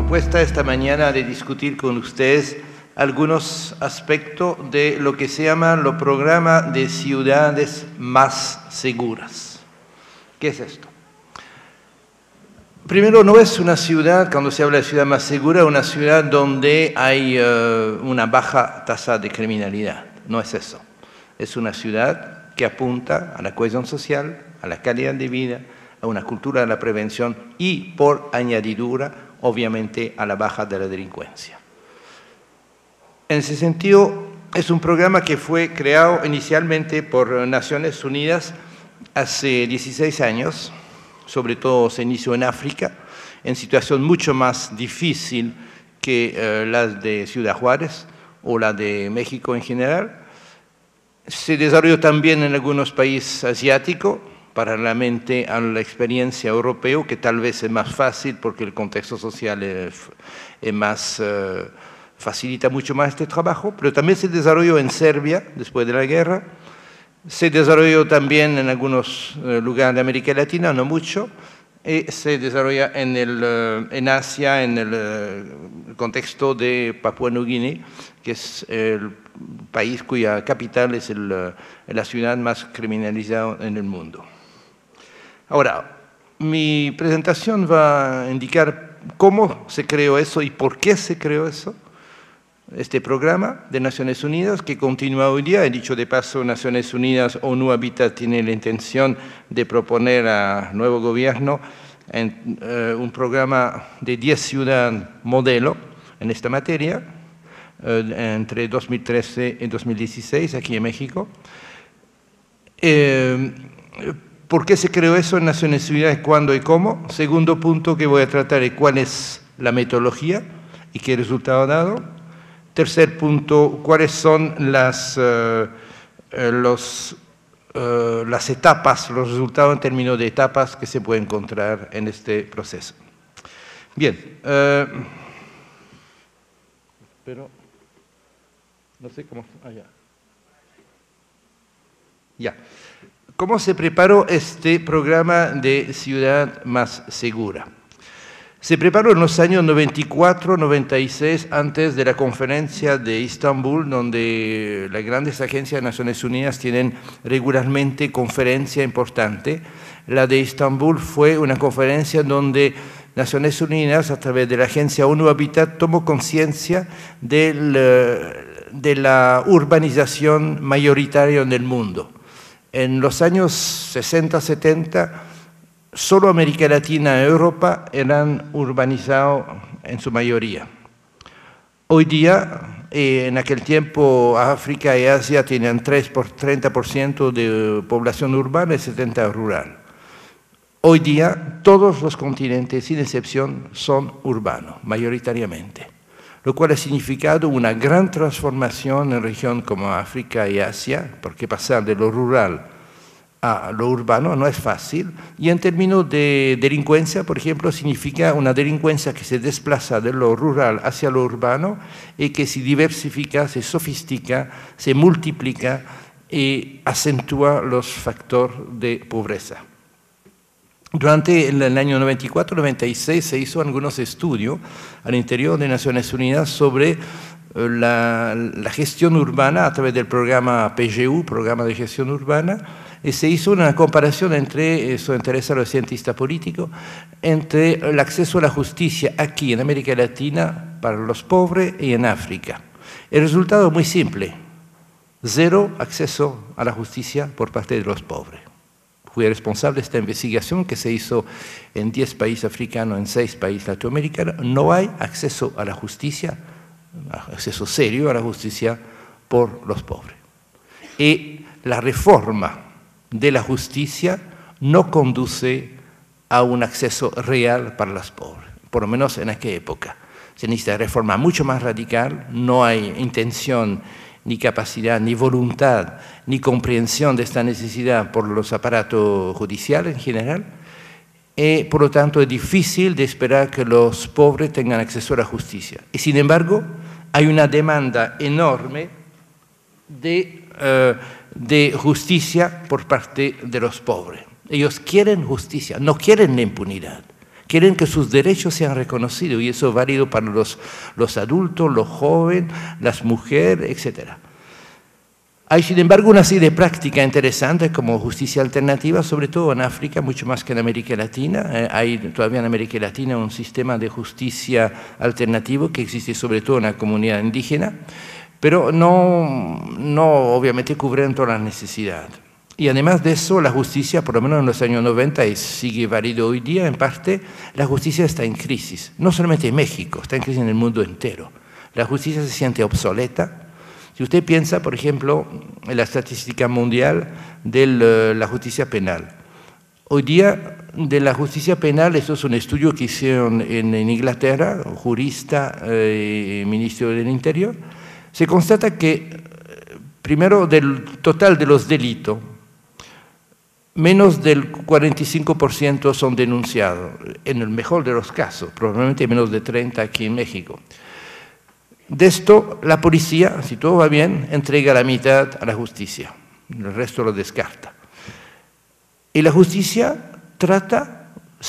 propuesta esta mañana de discutir con ustedes algunos aspectos de lo que se llama el programa de ciudades más seguras. ¿Qué es esto? Primero, no es una ciudad, cuando se habla de ciudad más segura, una ciudad donde hay una baja tasa de criminalidad. No es eso. Es una ciudad que apunta a la cohesión social, a la calidad de vida, a una cultura de la prevención y, por añadidura, obviamente, a la baja de la delincuencia. En ese sentido, es un programa que fue creado inicialmente por Naciones Unidas hace 16 años, sobre todo se inició en África, en situación mucho más difícil que las de Ciudad Juárez o la de México en general. Se desarrolló también en algunos países asiáticos, paralelamente a la experiencia europea, que tal vez es más fácil porque el contexto social es más, facilita mucho más este trabajo, pero también se desarrolló en Serbia, después de la guerra, se desarrolló también en algunos lugares de América Latina, no mucho, y se desarrolla en Asia, en el contexto de Papúa Nueva Guinea, que es el país cuya capital es la ciudad más criminalizada en el mundo. Ahora, mi presentación va a indicar cómo se creó eso y por qué se creó eso. Este programa de Naciones Unidas que continúa hoy día, he dicho de paso, Naciones Unidas, ONU Habitat tiene la intención de proponer al nuevo gobierno un programa de 10 ciudades modelo en esta materia, entre 2013 y 2016 aquí en México. ¿Por qué se creó eso en Naciones Unidas? ¿Cuándo y cómo? Segundo punto que voy a tratar es cuál es la metodología y qué resultado ha dado. Tercer punto, cuáles son las etapas, los resultados en términos de etapas que se pueden encontrar en este proceso. Bien, pero no sé cómo... Ya. ¿Cómo se preparó este programa de ciudad más segura? Se preparó en los años 94, 96, antes de la conferencia de Estambul, donde las grandes agencias de Naciones Unidas tienen regularmente conferencias importantes. La de Estambul fue una conferencia donde Naciones Unidas, a través de la agencia ONU Habitat, tomó conciencia de la urbanización mayoritaria en el mundo. En los años 60, 70, solo América Latina y Europa eran urbanizados en su mayoría. Hoy día, en aquel tiempo, África y Asia tenían 30% de población urbana y 70% rural. Hoy día, todos los continentes, sin excepción, son urbanos, mayoritariamente, lo cual ha significado una gran transformación en regiones como África y Asia, porque pasar de lo rural a lo urbano no es fácil, y en términos de delincuencia, por ejemplo, significa una delincuencia que se desplaza de lo rural hacia lo urbano y que se diversifica, se sofistica, se multiplica y acentúa los factores de pobreza. Durante el año 94-96 se hizo algunos estudios al interior de Naciones Unidas sobre la gestión urbana a través del programa PGU, Programa de Gestión Urbana, y se hizo una comparación entre, eso interesa a los cientistas políticos, entre el acceso a la justicia aquí en América Latina para los pobres y en África. El resultado es muy simple: 0 acceso a la justicia por parte de los pobres. Fui responsable de esta investigación que se hizo en 10 países africanos, en 6 países latinoamericanos. No hay acceso a la justicia, acceso serio a la justicia por los pobres. Y la reforma de la justicia no conduce a un acceso real para los pobres, por lo menos en aquella época. Se necesita reforma mucho más radical, no hay intención, ni capacidad, ni voluntad, ni comprensión de esta necesidad por los aparatos judiciales en general, y por lo tanto es difícil de esperar que los pobres tengan acceso a la justicia. Y sin embargo, hay una demanda enorme de justicia por parte de los pobres. Ellos quieren justicia, no quieren la impunidad. Quieren que sus derechos sean reconocidos y eso es válido para los adultos, los jóvenes, las mujeres, etc. Hay, sin embargo, una serie de prácticas interesantes como justicia alternativa, sobre todo en África, mucho más que en América Latina. Hay todavía en América Latina un sistema de justicia alternativo que existe sobre todo en la comunidad indígena, pero no obviamente cubren toda la necesidad. Y además de eso, la justicia, por lo menos en los años 90, y sigue válido hoy día, en parte, la justicia está en crisis. No solamente en México, está en crisis en el mundo entero. La justicia se siente obsoleta. Si usted piensa, por ejemplo, en la estadística mundial de la justicia penal. Hoy día, de la justicia penal, esto es un estudio que hicieron en Inglaterra, un jurista y ministro del Interior, se constata que, primero, del total de los delitos, menos del 45% son denunciados, en el mejor de los casos, probablemente menos de 30 aquí en México. De esto, la policía, si todo va bien, entrega la mitad a la justicia, el resto lo descarta. Y la justicia trata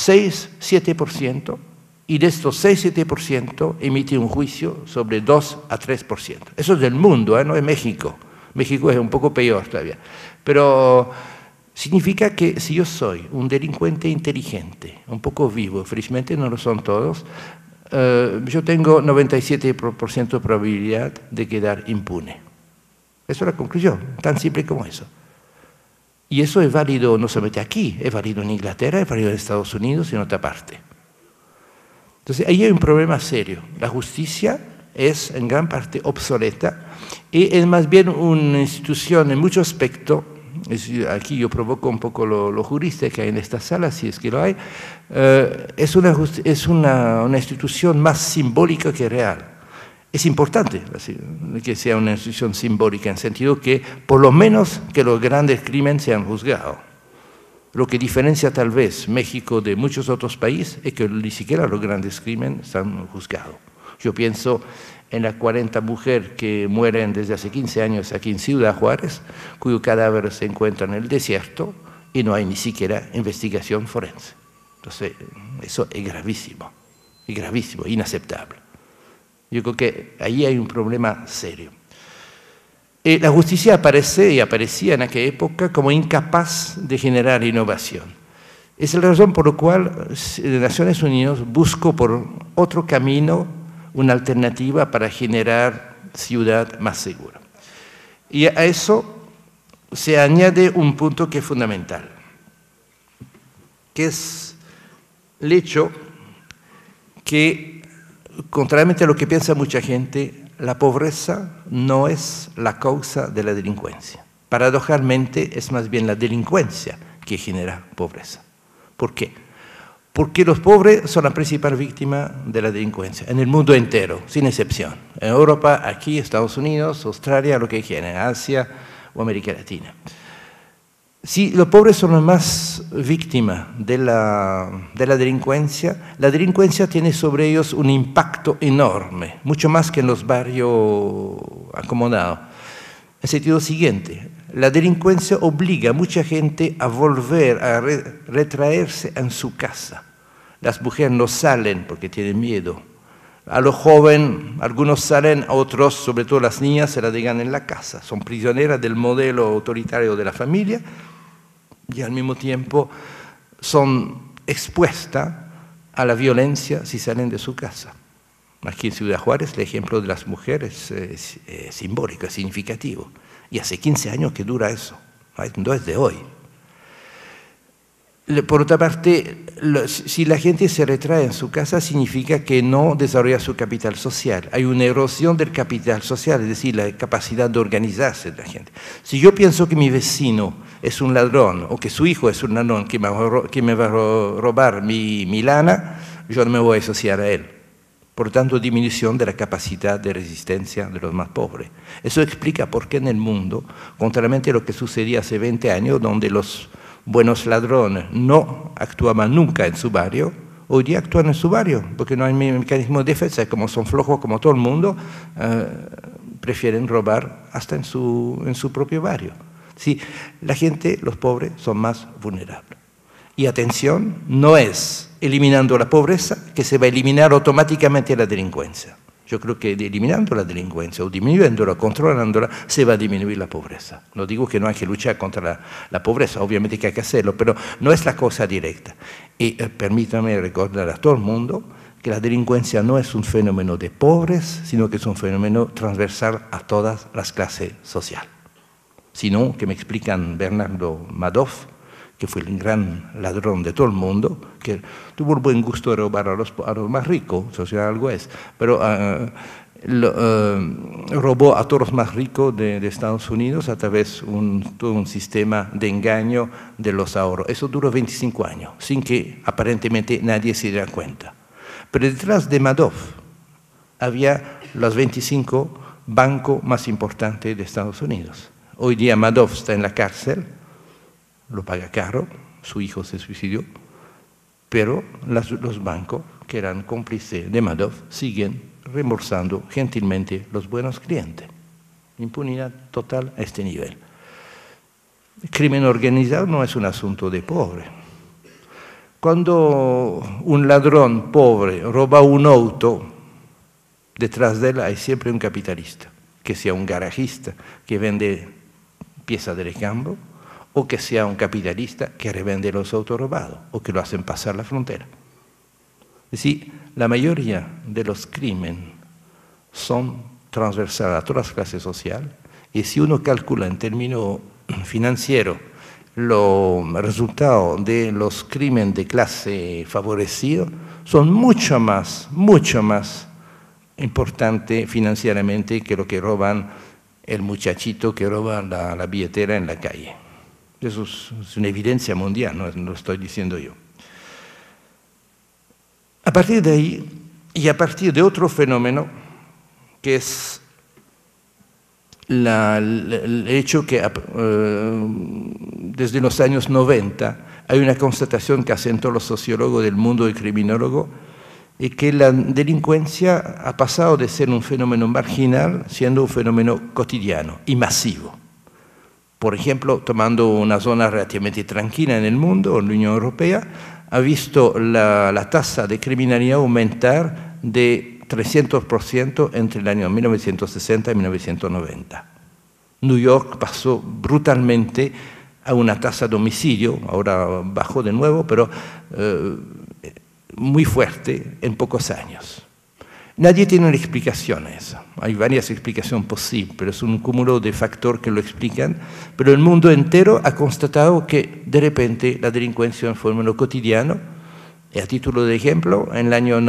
6-7%, y de estos 6-7% emite un juicio sobre 2 a 3%. Eso es del mundo, no es México. México es un poco peor todavía. Pero significa que si yo soy un delincuente inteligente, un poco vivo, felizmente no lo son todos, yo tengo 97% de probabilidad de quedar impune. Esa es la conclusión, tan simple como eso. Y eso es válido no solamente aquí, es válido en Inglaterra, es válido en Estados Unidos y en otra parte. Entonces, ahí hay un problema serio. La justicia es en gran parte obsoleta y es más bien una institución en muchos aspectos. Aquí yo provoco un poco los juristas que hay en esta sala, si es que lo hay. Es una institución más simbólica que real. Es importante que sea una institución simbólica, en el sentido que por lo menos que los grandes crímenes sean juzgados. Lo que diferencia tal vez México de muchos otros países es que ni siquiera los grandes crímenes están juzgados. Yo pienso en las 40 mujeres que mueren desde hace 15 años aquí en Ciudad Juárez, cuyo cadáver se encuentra en el desierto y no hay ni siquiera investigación forense. Entonces, eso es gravísimo, inaceptable. Yo creo que ahí hay un problema serio. La justicia aparece y aparecía en aquella época como incapaz de generar innovación. Esa es la razón por la cual Naciones Unidas buscó por otro camino una alternativa para generar ciudad más segura. Y a eso se añade un punto que es fundamental, que es el hecho que, contrariamente a lo que piensa mucha gente, la pobreza no es la causa de la delincuencia. Paradojalmente, es más bien la delincuencia que genera pobreza. ¿Por qué? Porque los pobres son la principal víctima de la delincuencia, en el mundo entero, sin excepción. En Europa, aquí, Estados Unidos, Australia, lo que quieran, Asia o América Latina. Si los pobres son las más víctimas de la delincuencia tiene sobre ellos un impacto enorme, mucho más que en los barrios acomodados. En el sentido siguiente, la delincuencia obliga a mucha gente a volver a retraerse en su casa. Las mujeres no salen porque tienen miedo. A los jóvenes, algunos salen, a otros, sobre todo las niñas, se la dejan en la casa. Son prisioneras del modelo autoritario de la familia y al mismo tiempo son expuestas a la violencia si salen de su casa. Aquí en Ciudad Juárez el ejemplo de las mujeres es simbólico, es significativo. Y hace 15 años que dura eso, no es de hoy. Por otra parte, si la gente se retrae en su casa, significa que no desarrolla su capital social. Hay una erosión del capital social, es decir, la capacidad de organizarse de la gente. Si yo pienso que mi vecino es un ladrón o que su hijo es un ladrón que me va a robar mi lana, yo no me voy a asociar a él. Por tanto, disminución de la capacidad de resistencia de los más pobres. Eso explica por qué en el mundo, contrariamente a lo que sucedía hace 20 años, donde los buenos ladrones no actuaban nunca en su barrio, hoy día actúan en su barrio, porque no hay mecanismo de defensa, como son flojos como todo el mundo, prefieren robar hasta en su propio barrio. Sí, la gente, los pobres, son más vulnerables. Y atención, no es eliminando la pobreza que se va a eliminar automáticamente la delincuencia. Yo creo que eliminando la delincuencia o disminuyéndola, controlándola, se va a disminuir la pobreza. No digo que no hay que luchar contra la pobreza, obviamente que hay que hacerlo, pero no es la cosa directa. Y permítame recordar a todo el mundo que la delincuencia no es un fenómeno de pobres, sino que es un fenómeno transversal a todas las clases sociales. Sino que me explican Bernardo Madoff, que fue el gran ladrón de todo el mundo, que tuvo el buen gusto de robar a los más ricos, eso sí algo es, pero robó a todos los más ricos de Estados Unidos a través de todo un sistema de engaño de los ahorros. Eso duró 25 años, sin que aparentemente nadie se diera cuenta. Pero detrás de Madoff había los 25 bancos más importantes de Estados Unidos. Hoy día Madoff está en la cárcel, lo paga caro, su hijo se suicidó, pero los bancos que eran cómplices de Madoff siguen reembolsando gentilmente los buenos clientes. Impunidad total a este nivel. El crimen organizado no es un asunto de pobre. Cuando un ladrón pobre roba un auto, detrás de él hay siempre un capitalista, que sea un garajista que vende piezas de recambio, o que sea un capitalista que revende los autos robados o que lo hacen pasar la frontera. Es decir, la mayoría de los crímenes son transversales a todas las clases sociales y si uno calcula en términos financieros los resultados de los crímenes de clase favorecida, son mucho más importantes financieramente que lo que roban el muchachito que roba la billetera en la calle. Eso es una evidencia mundial, no lo estoy diciendo yo. A partir de ahí, y a partir de otro fenómeno, que es el hecho que desde los años 90 hay una constatación que hacen todos los sociólogos del mundo y criminólogos, y que la delincuencia ha pasado de ser un fenómeno marginal siendo un fenómeno cotidiano y masivo. Por ejemplo, tomando una zona relativamente tranquila en el mundo, en la Unión Europea, ha visto la tasa de criminalidad aumentar de 300% entre el año 1960 y 1990. New York pasó brutalmente a una tasa de homicidio, ahora bajó de nuevo, pero muy fuerte en pocos años. Nadie tiene una explicación a eso. Hay varias explicaciones posibles, pero es un cúmulo de factores que lo explican. Pero el mundo entero ha constatado que de repente la delincuencia es un fenómeno cotidiano. Y a título de ejemplo, en el año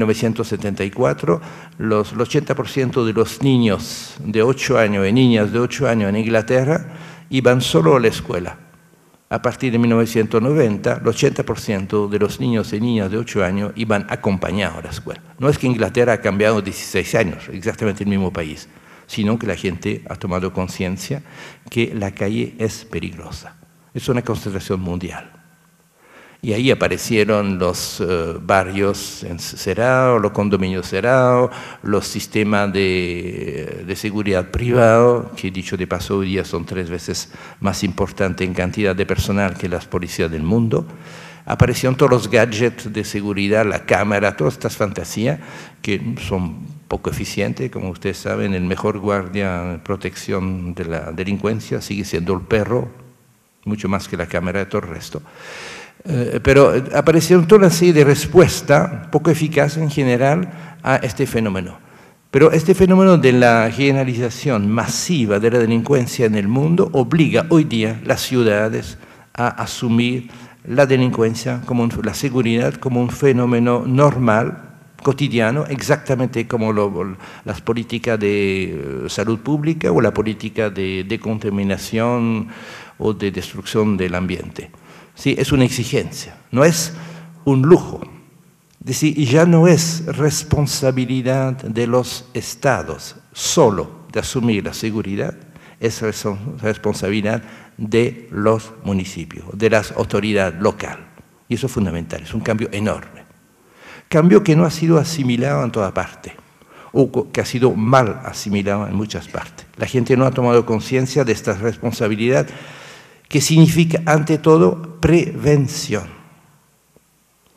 1974, el 80% de los niños de 8 años y niñas de 8 años en Inglaterra iban solo a la escuela. A partir de 1990, el 80% de los niños y niñas de 8 años iban acompañados a la escuela. No es que Inglaterra ha cambiado 16 años, exactamente el mismo país, sino que la gente ha tomado conciencia que la calle es peligrosa. Es una constatación mundial. Y ahí aparecieron los barrios cerrados, los condominios cerrados, los sistemas de seguridad privado, que dicho de paso hoy día son 3 veces más importantes en cantidad de personal que las policías del mundo. Aparecieron todos los gadgets de seguridad, la cámara, todas estas fantasías que son poco eficientes. Como ustedes saben, el mejor guardia de protección de la delincuencia sigue siendo el perro, mucho más que la cámara de todo el resto. Pero aparecieron toda una serie de respuestas poco eficaces en general a este fenómeno. Pero este fenómeno de la generalización masiva de la delincuencia en el mundo obliga hoy día las ciudades a asumir la delincuencia, la seguridad, como un fenómeno normal, cotidiano, exactamente como las políticas de salud pública o la política de decontaminación o de destrucción del ambiente. Sí, es una exigencia, no es un lujo. Es decir, ya no es responsabilidad de los estados solo de asumir la seguridad, es responsabilidad de los municipios, de las autoridades locales. Y eso es fundamental, es un cambio enorme. Cambio que no ha sido asimilado en toda parte, o que ha sido mal asimilado en muchas partes. La gente no ha tomado conciencia de esta responsabilidad que significa, ante todo, prevención.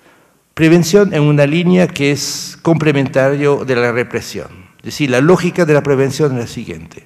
Prevención en una línea que es complementario de la represión. Es decir, la lógica de la prevención es la siguiente.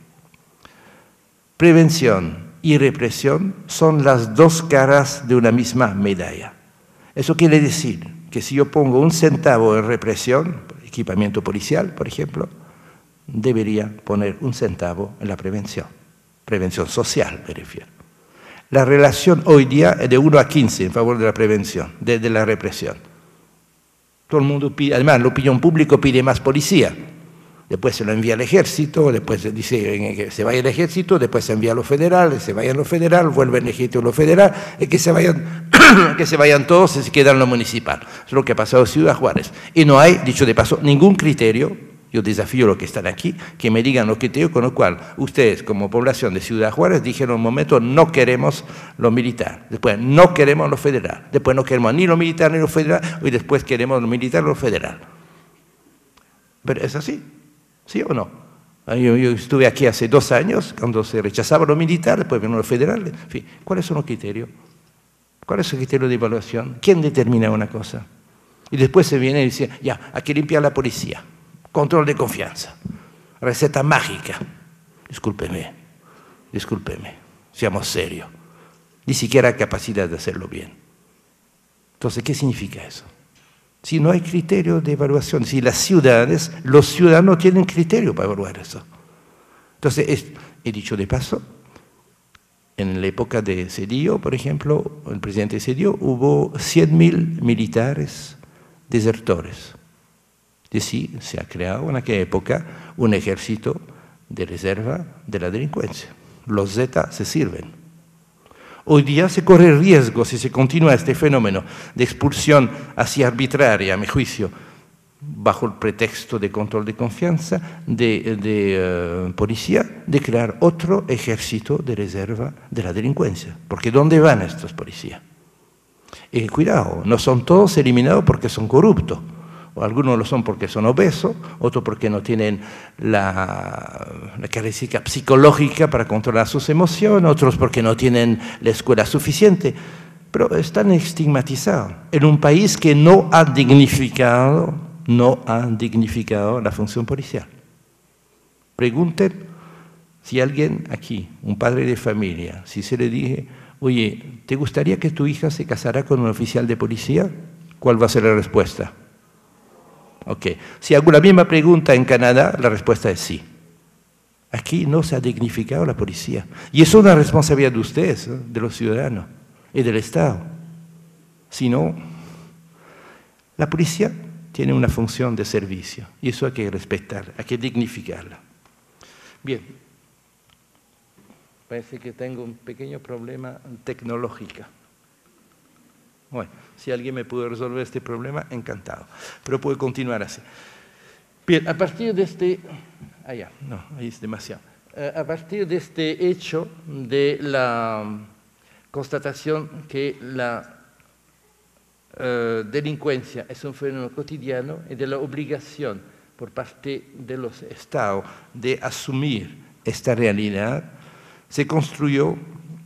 Prevención y represión son las dos caras de una misma medalla. Eso quiere decir que si yo pongo 1 centavo en represión, equipamiento policial, por ejemplo, debería poner 1 centavo en la prevención social, me refiero. La relación hoy día es de 1 a 15 en favor de la prevención, de la represión. Todo el mundo pide, además la opinión pública pide más policía. Después se lo envía al ejército, después se dice que se vaya al ejército, después se envía a lo federal, se vaya a lo federal, vuelve el ejército a lo federal, y que se vayan todos y se quedan en lo municipal. Eso es lo que ha pasado en Ciudad Juárez. Y no hay, dicho de paso, ningún criterio. Yo desafío a los que están aquí que me digan los criterios con los cuales ustedes, como población de Ciudad Juárez, dijeron en un momento no queremos lo militar, después no queremos lo federal, después no queremos ni lo militar ni lo federal, y después queremos lo militar y lo federal. Pero es así, ¿sí o no? Yo estuve aquí hace 2 años, cuando se rechazaba lo militar, después vino lo federal. En fin, ¿cuáles son los criterios? ¿Cuál es el criterio de evaluación? ¿Quién determina una cosa? Y después se viene y dice, ya, hay que limpiar la policía. Control de confianza, receta mágica. Discúlpeme, seamos serios. Ni siquiera hay capacidad de hacerlo bien. Entonces, ¿qué significa eso? Si no hay criterio de evaluación, si los ciudadanos tienen criterio para evaluar eso. Entonces, he dicho de paso, en la época de Zedillo, por ejemplo, el presidente Zedillo, hubo 100.000 militares desertores. Y sí, se ha creado en aquella época un ejército de reserva de la delincuencia. Los Z se sirven. Hoy día se corre el riesgo, si se continúa este fenómeno de expulsión así arbitraria, a mi juicio, bajo el pretexto de control de confianza, de policía, de crear otro ejército de reserva de la delincuencia. Porque ¿dónde van estos policías? Y cuidado, no son todos eliminados porque son corruptos. O algunos lo son porque son obesos, otros porque no tienen la característica psicológica para controlar sus emociones, otros porque no tienen la escuela suficiente, pero están estigmatizados en un país que no ha dignificado la función policial. Pregunten si alguien aquí, un padre de familia, si se le dije, oye, ¿te gustaría que tu hija se casara con un oficial de policía? ¿Cuál va a ser la respuesta? Ok. Si hago la misma pregunta en Canadá, la respuesta es sí. Aquí no se ha dignificado la policía. Y eso es una responsabilidad de ustedes, de los ciudadanos y del Estado. Si no, la policía tiene una función de servicio y eso hay que respetarla, hay que dignificarla. Bien. Parece que tengo un pequeño problema tecnológico. Bueno, si alguien me puede resolver este problema, encantado. Pero puedo continuar así. Bien, a partir de este... no, ahí es demasiado. A partir de este hecho de la constatación que la delincuencia es un fenómeno cotidiano y de la obligación por parte de los Estados de asumir esta realidad, se construyó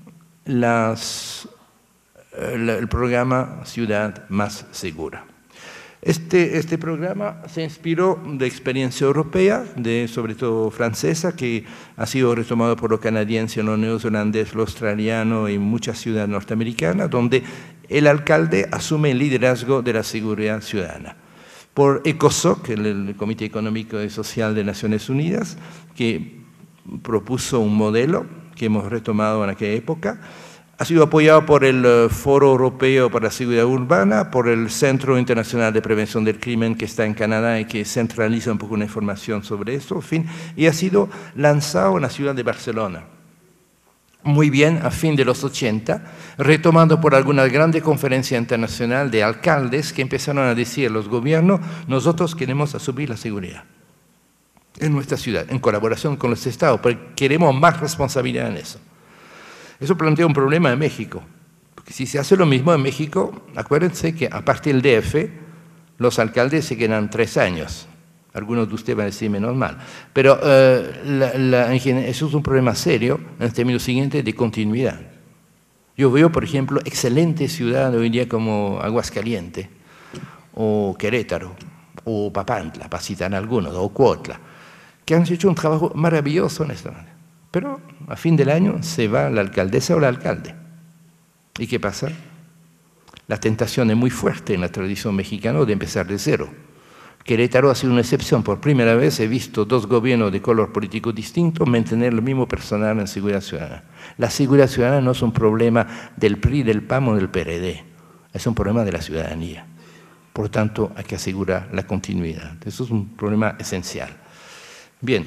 el programa Ciudad Más Segura. Este programa se inspiró de experiencia europea, sobre todo francesa, que ha sido retomado por los canadienses, los neozelandeses, los australianos y muchas ciudades norteamericanas, donde el alcalde asume el liderazgo de la seguridad ciudadana. Por ECOSOC, el Comité Económico y Social de Naciones Unidas, que propuso un modelo que hemos retomado en aquella época. Ha sido apoyado por el Foro Europeo para la Seguridad Urbana, por el Centro Internacional de Prevención del Crimen que está en Canadá y que centraliza un poco la información sobre esto, en fin, y ha sido lanzado en la ciudad de Barcelona. Muy bien, a fin de los 80, retomando por alguna grande conferencia internacional de alcaldes que empezaron a decir a los gobiernos, nosotros queremos asumir la seguridad en nuestra ciudad, en colaboración con los estados, porque queremos más responsabilidad en eso. Eso plantea un problema en México, porque si se hace lo mismo en México, acuérdense que aparte del DF, los alcaldes se quedan 3 años. Algunos de ustedes van a decir menos mal. Pero eso es un problema serio en el término siguiente de continuidad. Yo veo, por ejemplo, excelentes ciudades hoy en día como Aguascalientes o Querétaro, o Papantla, para citar algunos, o Cuautla, que han hecho un trabajo maravilloso en esta manera. Pero a fin del año se va la alcaldesa o el alcalde. ¿Y qué pasa? La tentación es muy fuerte en la tradición mexicana de empezar de cero. Querétaro ha sido una excepción. Por primera vez he visto dos gobiernos de color político distinto mantener el mismo personal en seguridad ciudadana. La seguridad ciudadana no es un problema del PRI, del PAN o del PRD. Es un problema de la ciudadanía. Por tanto, hay que asegurar la continuidad. Eso es un problema esencial. Bien,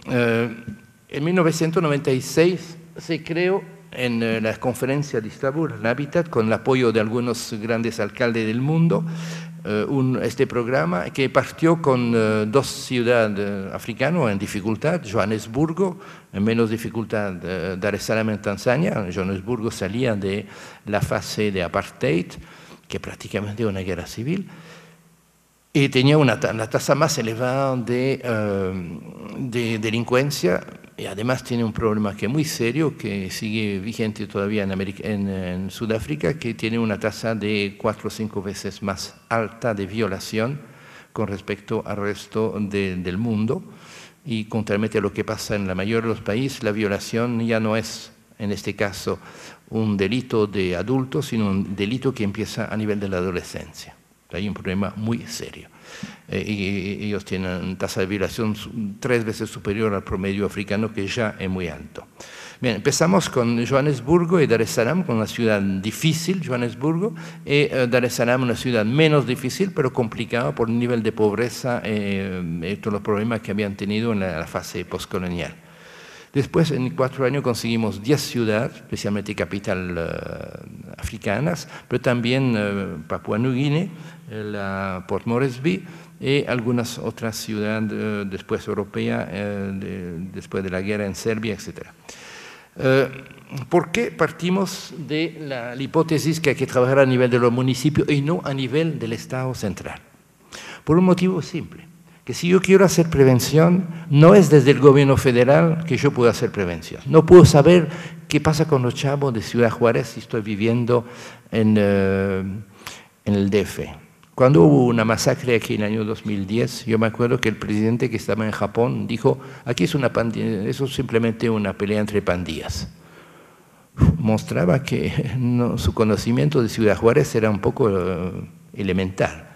en 1996 se creó en la conferencia de Istambul, en Habitat, con el apoyo de algunos grandes alcaldes del mundo, este programa que partió con dos ciudades africanas en dificultad, Johannesburgo, en menos dificultad, Dar es Salaam en Tanzania. Johannesburgo salía de la fase de apartheid, que prácticamente era una guerra civil, y tenía la tasa más elevada de delincuencia, y además tiene un problema que es muy serio, que sigue vigente todavía en Sudáfrica, que tiene una tasa de 4 o 5 veces más alta de violación con respecto al resto del mundo. Y contrariamente a lo que pasa en la mayoría de los países, la violación ya no es, en este caso, un delito de adultos, sino un delito que empieza a nivel de la adolescencia. Hay un problema muy serio. Y ellos tienen una tasa de violación 3 veces superior al promedio africano, que ya es muy alto. Bien, empezamos con Johannesburgo y Dar es Salaam, con una ciudad difícil, Johannesburgo, y Dar es Salaam una ciudad menos difícil, pero complicada por el nivel de pobreza y todos los problemas que habían tenido en la fase postcolonial. Después, en 4 años, conseguimos 10 ciudades, especialmente capitales africanas, pero también Papua Nueva Guinea, Port Moresby y algunas otras ciudades después europeas, después de la guerra en Serbia, etc. ¿Por qué partimos de la hipótesis que hay que trabajar a nivel de los municipios y no a nivel del Estado central? Por un motivo simple, que si yo quiero hacer prevención, no es desde el gobierno federal que yo puedo hacer prevención. No puedo saber qué pasa con los chavos de Ciudad Juárez si estoy viviendo en el DF. Cuando hubo una masacre aquí en el año 2010, yo me acuerdo que el presidente que estaba en Japón dijo, aquí es una pandilla, eso es simplemente una pelea entre pandillas. Mostraba que su conocimiento de Ciudad Juárez era un poco elemental.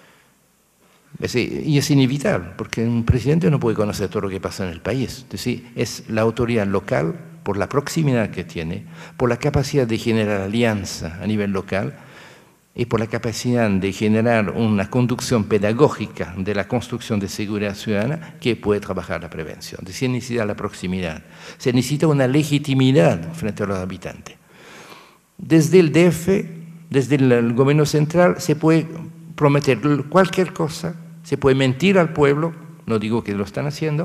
Y es inevitable, porque un presidente no puede conocer todo lo que pasa en el país. Es decir, es la autoridad local, por la proximidad que tiene, por la capacidad de generar alianza a nivel local y por la capacidad de generar una conducción pedagógica de la construcción de seguridad ciudadana que puede trabajar la prevención. Es decir, se necesita la proximidad, se necesita una legitimidad frente a los habitantes. Desde el DF, desde el gobierno central, se puede prometer cualquier cosa, se puede mentir al pueblo, no digo que lo están haciendo,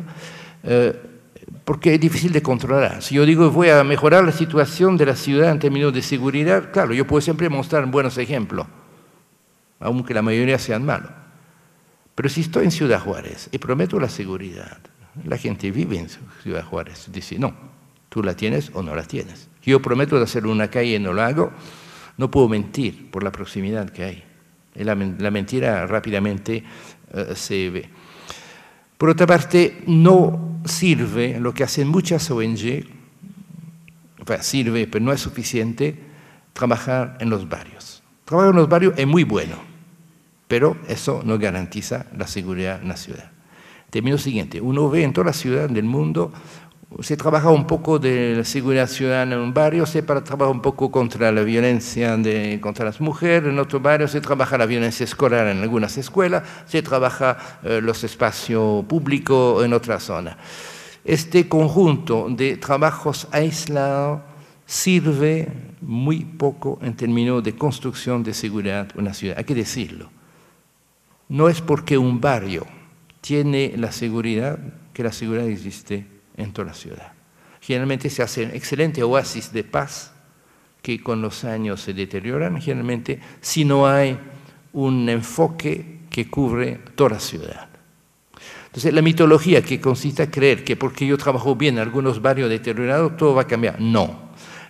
porque es difícil de controlar. Si yo digo voy a mejorar la situación de la ciudad en términos de seguridad, claro, yo puedo siempre mostrar buenos ejemplos, aunque la mayoría sean malos. Pero si estoy en Ciudad Juárez y prometo la seguridad, la gente vive en Ciudad Juárez, dice, no, tú la tienes o no la tienes. Yo prometo de hacer una calle y no lo hago, no puedo mentir por la proximidad que hay. La mentira rápidamente se ve. Por otra parte, no sirve lo que hacen muchas ONG, sirve, pero no es suficiente, trabajar en los barrios. Trabajar en los barrios es muy bueno, pero eso no garantiza la seguridad en la ciudad. Término siguiente, uno ve en toda la ciudad del mundo, se trabaja un poco de la seguridad ciudadana en un barrio, se trabaja un poco contra la violencia contra las mujeres, en otro barrio se trabaja la violencia escolar en algunas escuelas, se trabaja los espacios públicos en otra zona. Este conjunto de trabajos aislados sirve muy poco en términos de construcción de seguridad en una ciudad, hay que decirlo. No es porque un barrio tiene la seguridad que la seguridad existe en toda la ciudad. Generalmente se hacen excelentes oasis de paz que con los años se deterioran, generalmente si no hay un enfoque que cubre toda la ciudad. Entonces la mitología que consiste en creer que porque yo trabajo bien en algunos barrios deteriorados todo va a cambiar, no.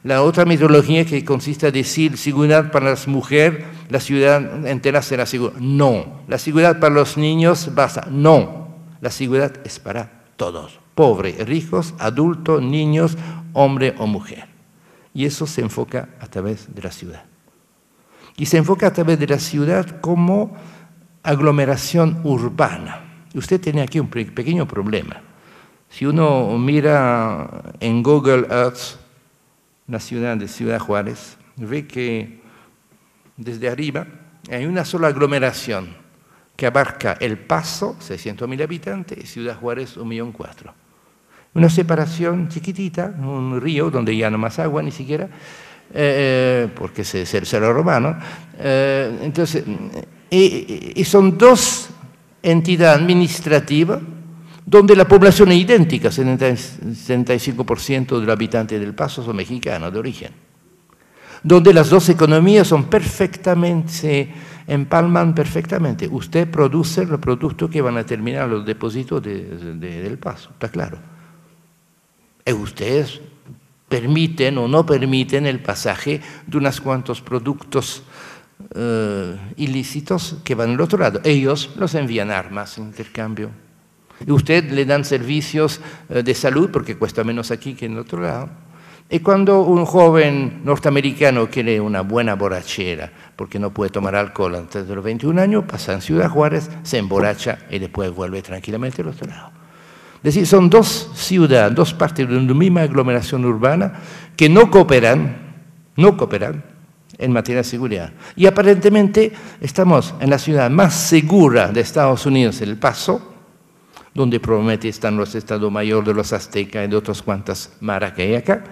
La otra metodología que consiste en decir seguridad para las mujeres, la ciudad entera será segura. No. La seguridad para los niños basta. No. La seguridad es para todos. Pobres, ricos, adultos, niños, hombre o mujer. Y eso se enfoca a través de la ciudad. Y se enfoca a través de la ciudad como aglomeración urbana. Usted tiene aquí un pequeño problema. Si uno mira en Google Earth la ciudad de Ciudad Juárez, ve que desde arriba hay una sola aglomeración que abarca El Paso, 600.000 habitantes, y Ciudad Juárez, 1,4 millones. Una separación chiquitita, un río donde ya no más agua ni siquiera, porque se lo robaron. Entonces, y son dos entidades administrativas donde la población es idéntica, 75% de los habitantes del Paso son mexicanos de origen, donde las dos economías son perfectamente, se empalman perfectamente. Usted produce los productos que van a terminar los depósitos del Paso, está claro. Y ustedes permiten o no permiten el pasaje de unos cuantos productos ilícitos que van al otro lado. Ellos los envían armas en intercambio. Y usted le dan servicios de salud, porque cuesta menos aquí que en el otro lado. Y cuando un joven norteamericano quiere una buena borrachera, porque no puede tomar alcohol antes de los 21 años, pasa en Ciudad Juárez, se emborracha y después vuelve tranquilamente al otro lado. Es decir, son dos ciudades, dos partes de una misma aglomeración urbana que no cooperan en materia de seguridad. Y aparentemente estamos en la ciudad más segura de Estados Unidos, El Paso, donde probablemente están los estados mayores de los aztecas y de otras cuantas maras que hay acá,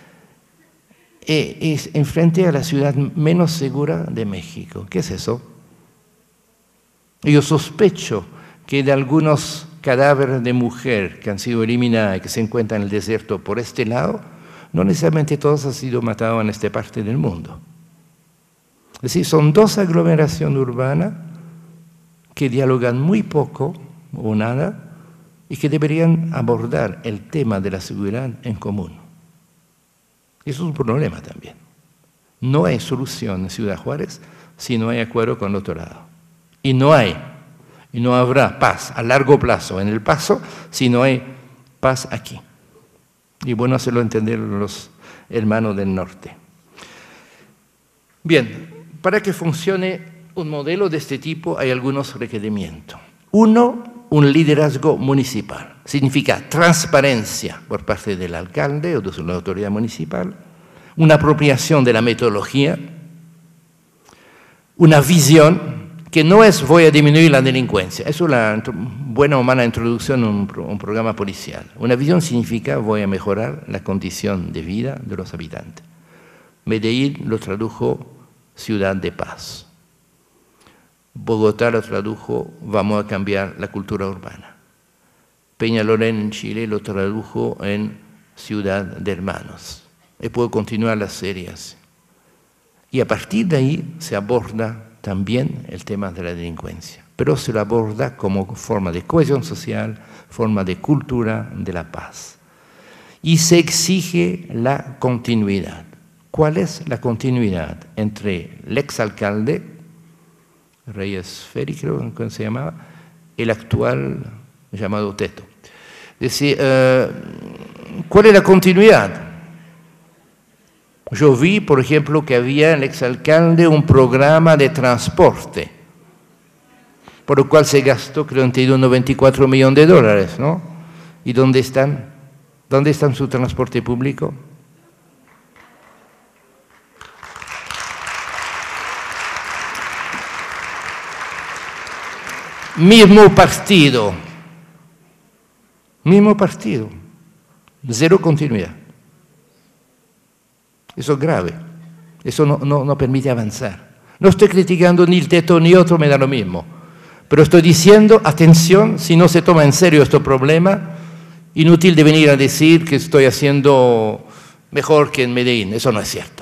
es enfrente a la ciudad menos segura de México. ¿Qué es eso? Yo sospecho que de algunos cadáveres de mujer que han sido eliminados y que se encuentran en el desierto por este lado, no necesariamente todos han sido matados en esta parte del mundo. Es decir, son dos aglomeraciones urbanas que dialogan muy poco o nada y que deberían abordar el tema de la seguridad en común. Eso es un problema también. No hay solución en Ciudad Juárez si no hay acuerdo con el otro lado. Y no habrá paz a largo plazo en El Paso si no hay paz aquí. Y bueno hacerlo entender los hermanos del norte. Bien, para que funcione un modelo de este tipo hay algunos requerimientos. Uno, un liderazgo municipal. Significa transparencia por parte del alcalde o de la autoridad municipal, una apropiación de la metodología, una visión que no es voy a disminuir la delincuencia. Eso es la buena o mala introducción a un programa policial. Una visión significa voy a mejorar la condición de vida de los habitantes. Medellín lo tradujo ciudad de paz. Bogotá lo tradujo, vamos a cambiar la cultura urbana. Peñalolén en Chile lo tradujo en ciudad de hermanos. Y puedo continuar las series. Y a partir de ahí se aborda también el tema de la delincuencia, pero se lo aborda como forma de cohesión social, forma de cultura de la paz. Y se exige la continuidad. ¿Cuál es la continuidad entre el exalcalde, Reyes Ferry, creo que se llamaba, el actual llamado Teto? Es decir, ¿cuál es la continuidad? Yo vi, por ejemplo, que había en el exalcalde un programa de transporte, por el cual se gastó, creo, entre 94 millones de dólares, ¿no? ¿Y dónde están? ¿Dónde está su transporte público? Mismo partido, cero continuidad. Eso es grave, eso no permite avanzar. No estoy criticando ni el Teto ni otro, me da lo mismo. Pero estoy diciendo, atención, si no se toma en serio este problema, inútil de venir a decir que estoy haciendo mejor que en Medellín, eso no es cierto.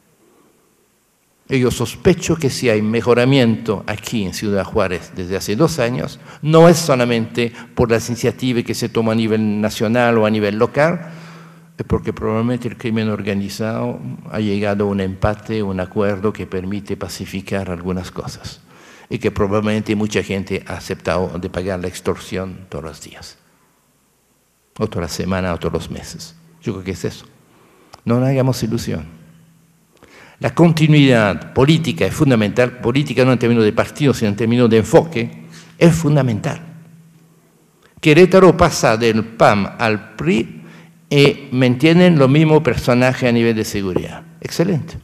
Yo sospecho que si hay mejoramiento aquí en Ciudad Juárez desde hace 2 años, no es solamente por las iniciativas que se toman a nivel nacional o a nivel local, es porque probablemente el crimen organizado ha llegado a un empate, un acuerdo que permite pacificar algunas cosas y que probablemente mucha gente ha aceptado de pagar la extorsión todos los días, o toda la semana, o todos los meses. Yo creo que es eso. No nos hagamos ilusión. La continuidad política es fundamental, política no en términos de partido, sino en términos de enfoque, es fundamental. Querétaro pasa del PAM al PRI y mantienen los mismos personajes a nivel de seguridad. Excelente.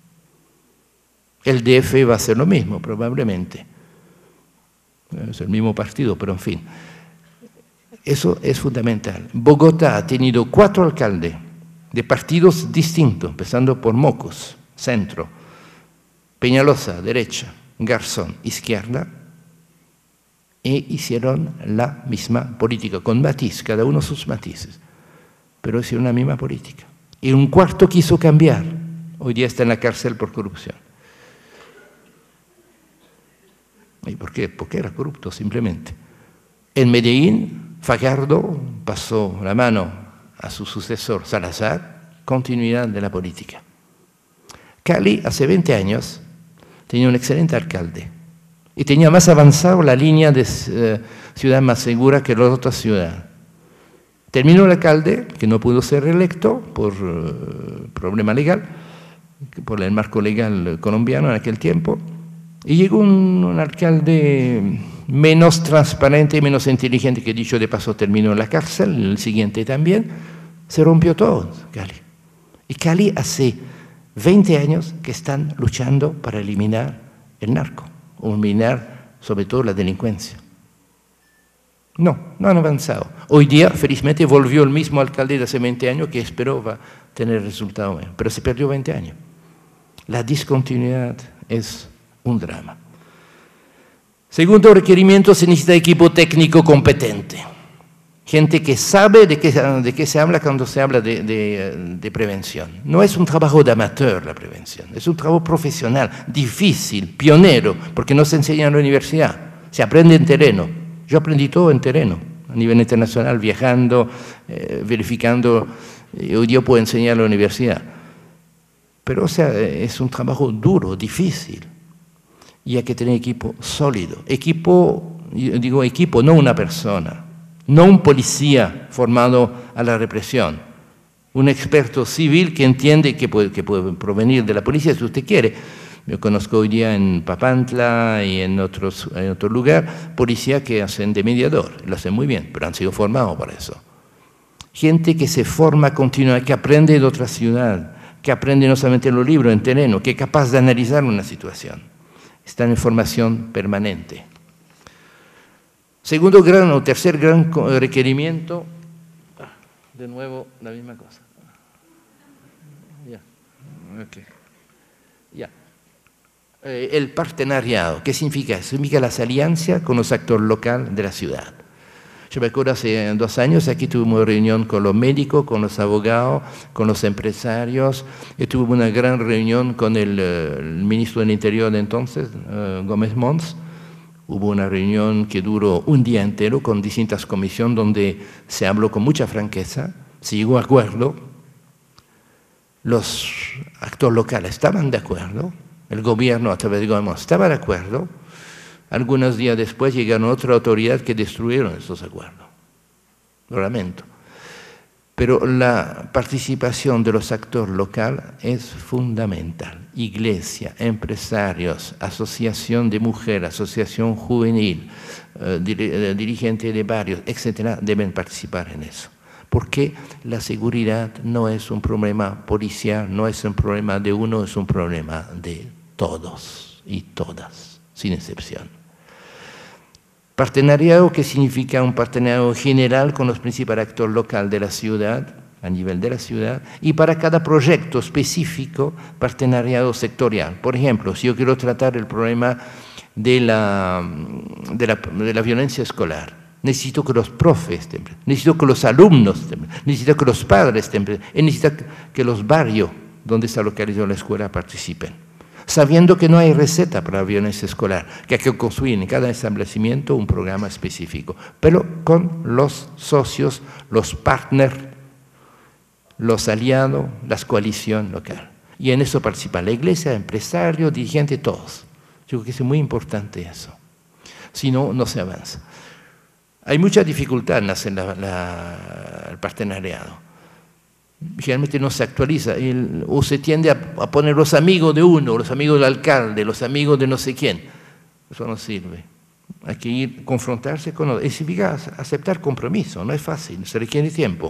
El DF va a hacer lo mismo, probablemente. Es el mismo partido, pero en fin. Eso es fundamental. Bogotá ha tenido 4 alcaldes de partidos distintos, empezando por Mocos, centro, Peñalosa, derecha, Garzón, izquierda, e hicieron la misma política, con matiz, cada uno sus matices, pero hicieron la misma política. Y un cuarto quiso cambiar, hoy día está en la cárcel por corrupción. ¿Y por qué? Porque era corrupto, simplemente. En Medellín, Fajardo pasó la mano a su sucesor, Salazar, continuidad de la política. Cali, hace 20 años, tenía un excelente alcalde y tenía más avanzado la línea de ciudad más segura que las otras ciudades. Terminó el alcalde, que no pudo ser reelecto por problema legal, por el marco legal colombiano en aquel tiempo, y llegó un alcalde menos transparente y menos inteligente, que dicho de paso terminó en la cárcel, el siguiente también. Se rompió todo Cali. Y Cali hace 20 años que están luchando para eliminar el narco, o eliminar sobre todo la delincuencia. No han avanzado. Hoy día, felizmente, volvió el mismo alcalde de hace 20 años que esperó va a tener resultado, pero se perdió 20 años. La discontinuidad es un drama. Segundo requerimiento, se necesita equipo técnico competente. Gente que sabe de qué se habla cuando se habla de prevención. No es un trabajo de amateur la prevención, es un trabajo profesional, difícil, pionero, porque no se enseña en la universidad, se aprende en terreno. Yo aprendí todo en terreno, a nivel internacional, viajando, verificando, hoy día puedo enseñar en la universidad. Pero o sea, es un trabajo duro, difícil, y hay que tener equipo sólido. Equipo, yo digo equipo, no una persona. No un policía formado a la represión, un experto civil que entiende que puede provenir de la policía si usted quiere. Yo conozco hoy día en Papantla y en otro lugar policías que hacen de mediador, lo hacen muy bien, pero han sido formados para eso. Gente que se forma continuamente, que aprende de otra ciudad, que aprende no solamente en los libros, en terreno, que es capaz de analizar una situación. Están en formación permanente. Segundo gran o tercer gran requerimiento, de nuevo la misma cosa. El partenariado, ¿qué significa? Significa las alianzas con los actores locales de la ciudad. Yo me acuerdo hace 2 años, aquí tuvimos reunión con los médicos, con los abogados, con los empresarios, y tuvimos una gran reunión con el ministro del Interior de entonces, Gómez Mons. Hubo una reunión que duró un día entero con distintas comisiones donde se habló con mucha franqueza, se llegó a acuerdo, los actores locales estaban de acuerdo, el gobierno a través de Gómez estaba de acuerdo, algunos días después llegaron otra autoridad que destruyeron esos acuerdos. Lo lamento. Pero la participación de los actores locales es fundamental. Iglesia, empresarios, asociación de mujeres, asociación juvenil, dirigentes de barrios, etcétera, deben participar en eso. Porque la seguridad no es un problema policial, no es un problema de uno, es un problema de todos y todas, sin excepción. Partenariado, que significa un partenariado general con los principales actores locales de la ciudad, a nivel de la ciudad, y para cada proyecto específico, partenariado sectorial. Por ejemplo, si yo quiero tratar el problema de la violencia escolar, necesito que los profes estén, necesito que los alumnos estén, necesito que los padres estén, y necesito que los barrios donde está localizada la escuela participen. Sabiendo que no hay receta para la violencia escolar, que hay que construir en cada establecimiento un programa específico, pero con los socios, los partners los aliados, las coaliciones locales. Y en eso participa la iglesia, empresarios, dirigentes, todos. Yo creo que es muy importante eso. Si no, no se avanza. Hay mucha dificultad en hacer el partenariado. Generalmente no se actualiza, o se tiende a poner los amigos de uno, los amigos del alcalde, los amigos de no sé quién. Eso no sirve. Hay que ir, confrontarse con otros. Y significa aceptar compromiso, no es fácil, se requiere tiempo.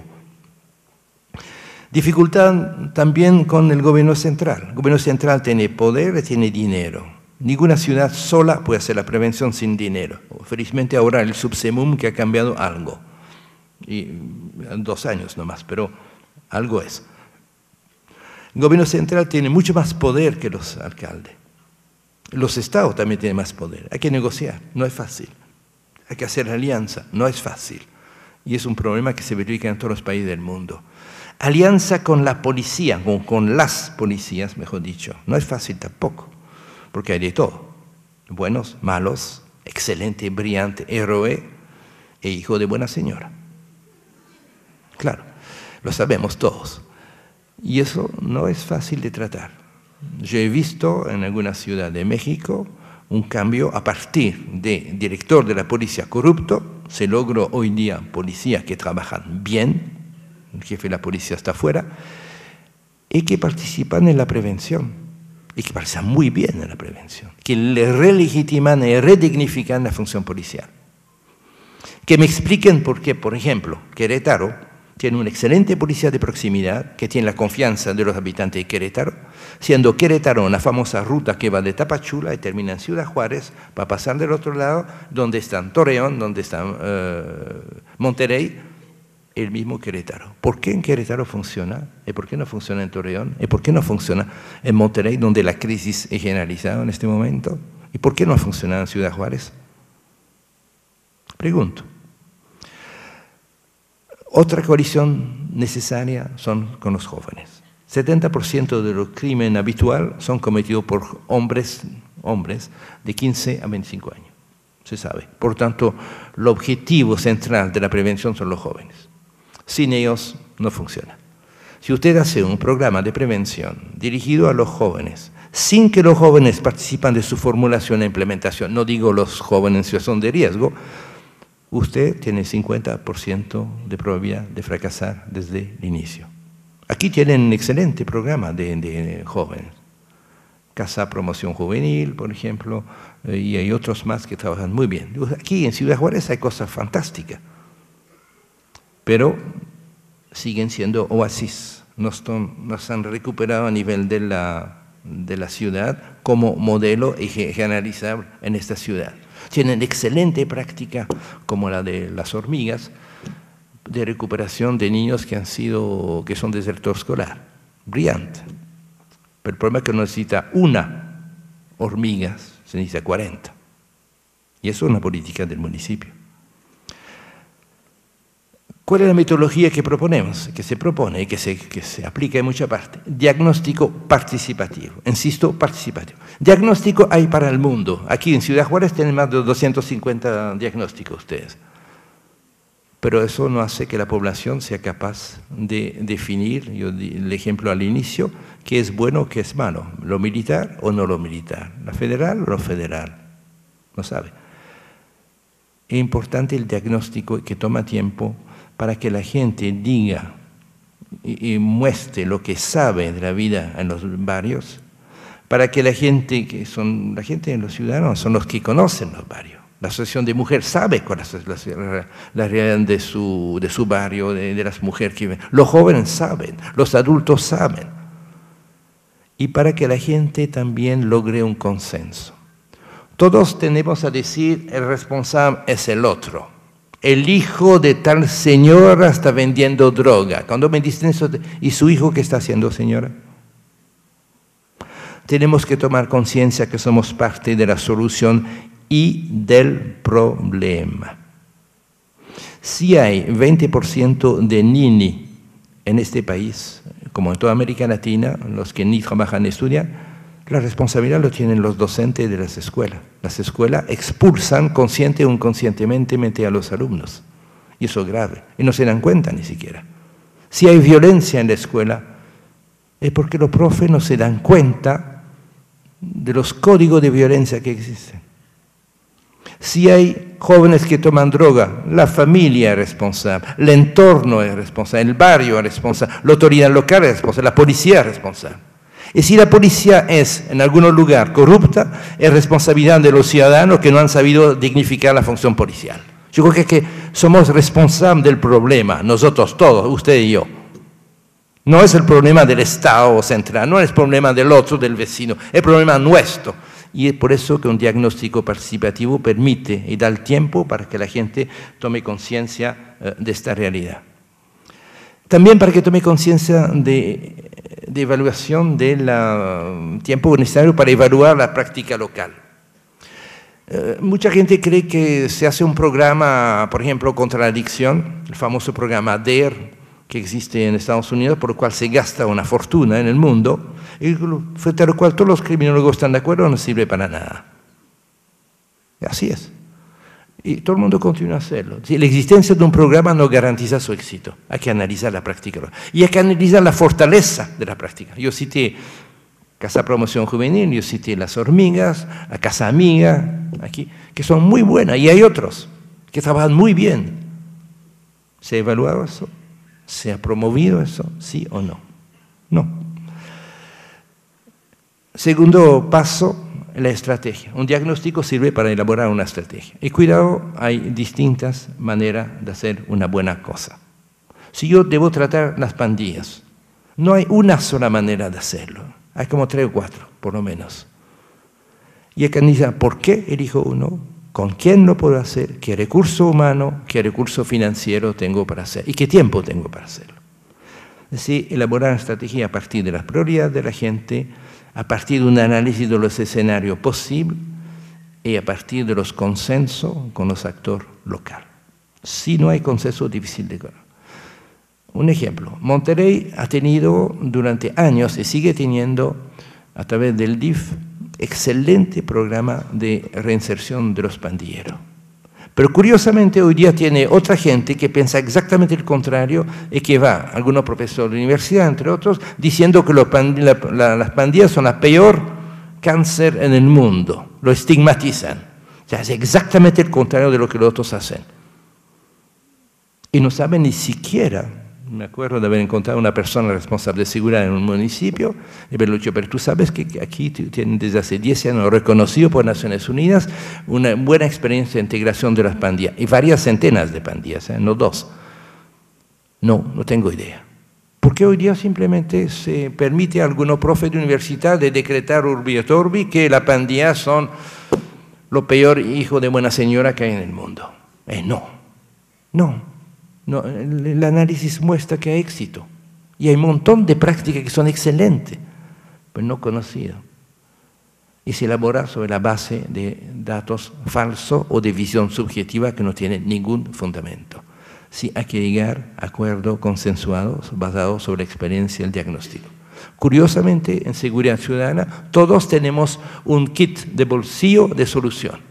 Dificultad también con el gobierno central. El gobierno central tiene poder y tiene dinero. Ninguna ciudad sola puede hacer la prevención sin dinero. Felizmente ahora el subsemum que ha cambiado algo. Y en 2 años nomás, pero algo es. El gobierno central tiene mucho más poder que los alcaldes. Los estados también tienen más poder. Hay que negociar, no es fácil. Hay que hacer alianza, no es fácil. Y es un problema que se verifica en todos los países del mundo. Alianza con la policía, con las policías, mejor dicho. No es fácil tampoco, porque hay de todo. Buenos, malos, excelente, brillante, héroe e hijo de buena señora. Claro, lo sabemos todos. Y eso no es fácil de tratar. Yo he visto en alguna ciudad de México un cambio a partir de director de la policía corrupto. Se logró hoy día policías que trabajan bien, el jefe de la policía está afuera, y que participan en la prevención, y que participan muy bien en la prevención, que le relegitiman y redignifican la función policial. Que me expliquen por qué, por ejemplo, Querétaro tiene una excelente policía de proximidad que tiene la confianza de los habitantes de Querétaro, siendo Querétaro una famosa ruta que va de Tapachula y termina en Ciudad Juárez para pasar del otro lado, donde están Torreón, donde están Monterrey, el mismo Querétaro. ¿Por qué en Querétaro funciona? ¿Y por qué no funciona en Torreón? ¿Y por qué no funciona en Monterrey, donde la crisis es generalizada en este momento? ¿Y por qué no ha funcionado en Ciudad Juárez? Pregunto. Otra coalición necesaria son con los jóvenes. 70% de los crímenes habituales son cometidos por hombres de 15 a 25 años. Se sabe. Por tanto, el objetivo central de la prevención son los jóvenes. Sin ellos no funciona. Si usted hace un programa de prevención dirigido a los jóvenes, sin que los jóvenes participen de su formulación e implementación, no digo los jóvenes en situación de riesgo, usted tiene 50% de probabilidad de fracasar desde el inicio. Aquí tienen un excelente programa de jóvenes. Casa Promoción Juvenil, por ejemplo, y hay otros más que trabajan muy bien. Aquí en Ciudad Juárez hay cosas fantásticas, pero siguen siendo oasis. No se han recuperado a nivel de la ciudad como modelo generalizable en esta ciudad. Tienen excelente práctica, como la de las hormigas, de recuperación de niños que son desertor escolar. Brillante. Pero el problema es que no necesita una hormiga, se necesita 40. Y eso es una política del municipio. ¿Cuál es la metodología que proponemos? Que se propone y que se aplica en mucha parte. Diagnóstico participativo. Insisto, participativo. Diagnóstico hay para el mundo. Aquí en Ciudad Juárez tienen más de 250 diagnósticos ustedes. Pero eso no hace que la población sea capaz de definir, yo di el ejemplo al inicio, qué es bueno o qué es malo. Lo militar o no lo militar. La federal o lo federal. No sabe. Es importante el diagnóstico que toma tiempo para que la gente diga y muestre lo que sabe de la vida en los barrios, para que la gente de los ciudadanos son los que conocen los barrios. La asociación de mujeres sabe cuál es la realidad de su barrio, de las mujeres que viven. Los jóvenes saben, los adultos saben. Y para que la gente también logre un consenso. Todos tenemos a decir, el responsable es el otro. El hijo de tal señora está vendiendo droga. Cuando me dicen eso, ¿y su hijo qué está haciendo, señora? Tenemos que tomar conciencia que somos parte de la solución y del problema. Si hay 20% de nini en este país, como en toda América Latina, los que ni trabajan ni estudian, la responsabilidad lo tienen los docentes de las escuelas. Las escuelas expulsan consciente o inconscientemente a los alumnos. Y eso es grave. Y no se dan cuenta ni siquiera. Si hay violencia en la escuela, es porque los profes no se dan cuenta de los códigos de violencia que existen. Si hay jóvenes que toman droga, la familia es responsable, el entorno es responsable, el barrio es responsable, la autoridad local es responsable, la policía es responsable. Y si la policía es, en algún lugar, corrupta, es responsabilidad de los ciudadanos que no han sabido dignificar la función policial. Yo creo que somos responsables del problema, nosotros todos, usted y yo. No es el problema del Estado central, no es el problema del otro, del vecino, es el problema nuestro. Y es por eso que un diagnóstico participativo permite y da el tiempo para que la gente tome conciencia de esta realidad. También para que tome conciencia de evaluación del tiempo necesario para evaluar la práctica local. Mucha gente cree que se hace un programa, por ejemplo, contra la adicción, el famoso programa DARE, que existe en Estados Unidos, por el cual se gasta una fortuna en el mundo, y frente a lo cual todos los criminólogos están de acuerdo, no sirve para nada. Y así es. Y todo el mundo continúa a hacerlo. La existencia de un programa no garantiza su éxito. Hay que analizar la práctica. Y hay que analizar la fortaleza de la práctica. Yo cité Casa Promoción Juvenil, yo cité Las Hormigas, la Casa Amiga, aquí, que son muy buenas. Y hay otros que trabajan muy bien. ¿Se ha evaluado eso? ¿Se ha promovido eso? ¿Sí o no? No. Segundo paso, la estrategia. Un diagnóstico sirve para elaborar una estrategia. Y cuidado, hay distintas maneras de hacer una buena cosa. Si yo debo tratar las pandillas, no hay una sola manera de hacerlo. Hay como 3 o 4, por lo menos. Y hay que analizar por qué elijo uno, con quién lo puedo hacer, qué recurso humano, qué recurso financiero tengo para hacer y qué tiempo tengo para hacerlo. Es decir, elaborar una estrategia a partir de las prioridades de la gente, a partir de un análisis de los escenarios posibles y a partir de los consensos con los actores locales. Si no hay consenso, es difícil de lograr. Un ejemplo, Monterrey ha tenido durante años y sigue teniendo a través del DIF excelente programa de reinserción de los pandilleros. Pero curiosamente hoy día tiene otra gente que piensa exactamente el contrario y que va, algunos profesores de universidad, entre otros, diciendo que las pandillas son la peor cáncer en el mundo, lo estigmatizan. O sea, es exactamente el contrario de lo que los otros hacen. Y no saben ni siquiera. Me acuerdo de haber encontrado una persona responsable de seguridad en un municipio y haberle dicho, pero tú sabes que aquí tienen desde hace 10 años reconocido por Naciones Unidas una buena experiencia de integración de las pandillas, y varias centenas de pandillas, no 2. No tengo idea. Porque hoy día simplemente se permite a algunos profes de universidad de decretar urbi et orbi que las pandillas son lo peor hijo de buena señora que hay en el mundo. No, el análisis muestra que hay éxito. Y hay un montón de prácticas que son excelentes, pero no conocidas. Y se elabora sobre la base de datos falsos o de visión subjetiva que no tienen ningún fundamento. Sí, hay que llegar a acuerdos consensuados basados sobre la experiencia y el diagnóstico. Curiosamente, en seguridad ciudadana, todos tenemos un kit de bolsillo de solución.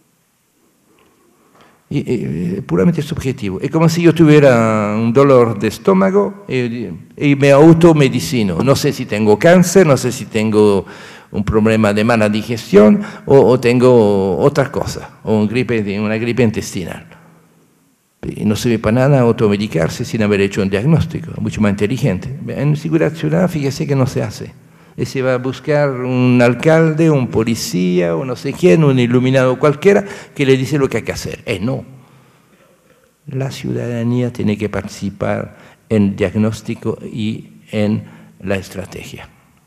Puramente subjetivo. Es como si yo tuviera un dolor de estómago y me automedicino. No sé si tengo cáncer, no sé si tengo un problema de mala digestión o tengo otra cosa, o una gripe intestinal. Y no sirve para nada automedicarse sin haber hecho un diagnóstico, mucho más inteligente. En seguridad ciudadana, fíjese que no se hace. Y se va a buscar un alcalde, un policía, o no sé quién, un iluminado cualquiera, que le dice lo que hay que hacer. No. La ciudadanía tiene que participar en el diagnóstico y en la estrategia.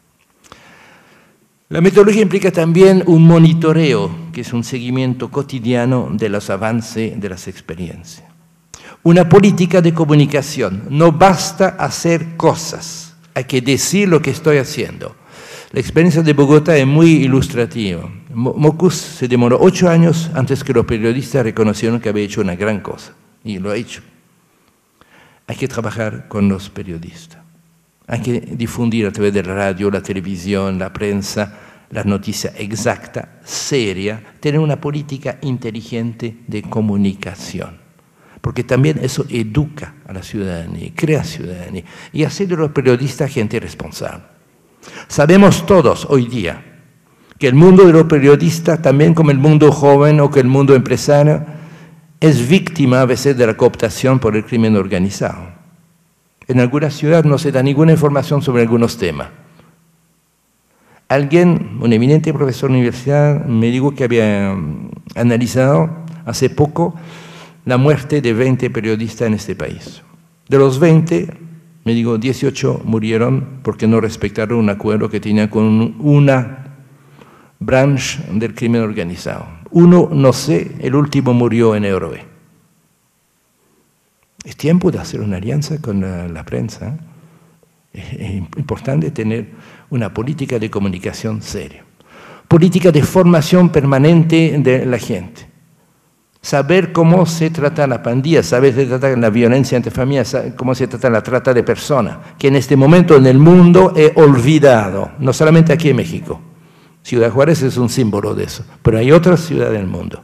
La metodología implica también un monitoreo, que es un seguimiento cotidiano de los avances de las experiencias. Una política de comunicación. No basta hacer cosas, hay que decir lo que estoy haciendo. La experiencia de Bogotá es muy ilustrativa. Mocus se demoró 8 años antes que los periodistas reconocieron que había hecho una gran cosa. Y lo ha hecho. Hay que trabajar con los periodistas. Hay que difundir a través de la radio, la televisión, la prensa, la noticia exacta, seria. Tener una política inteligente de comunicación. porque también eso educa a la ciudadanía, crea ciudadanía, y hace de los periodistas gente responsable. Sabemos todos hoy día que el mundo de los periodistas, también como el mundo joven o que el mundo empresario, es víctima a veces de la cooptación por el crimen organizado. En algunas ciudades no se da ninguna información sobre algunos temas. Alguien, un eminente profesor de universidad, me dijo que había analizado hace poco la muerte de 20 periodistas en este país. De los 20, me digo, 18 murieron porque no respetaron un acuerdo que tenía con una branch del crimen organizado. Uno, no sé, el último murió en Europe. Es tiempo de hacer una alianza con la prensa. Es importante tener una política de comunicación seria. Política de formación permanente de la gente. Saber cómo se trata la pandilla, saber se trata la violencia entre familias, cómo se trata la trata de personas, que en este momento en el mundo es olvidado, no solamente aquí en México. Ciudad Juárez es un símbolo de eso, pero hay otras ciudades del mundo.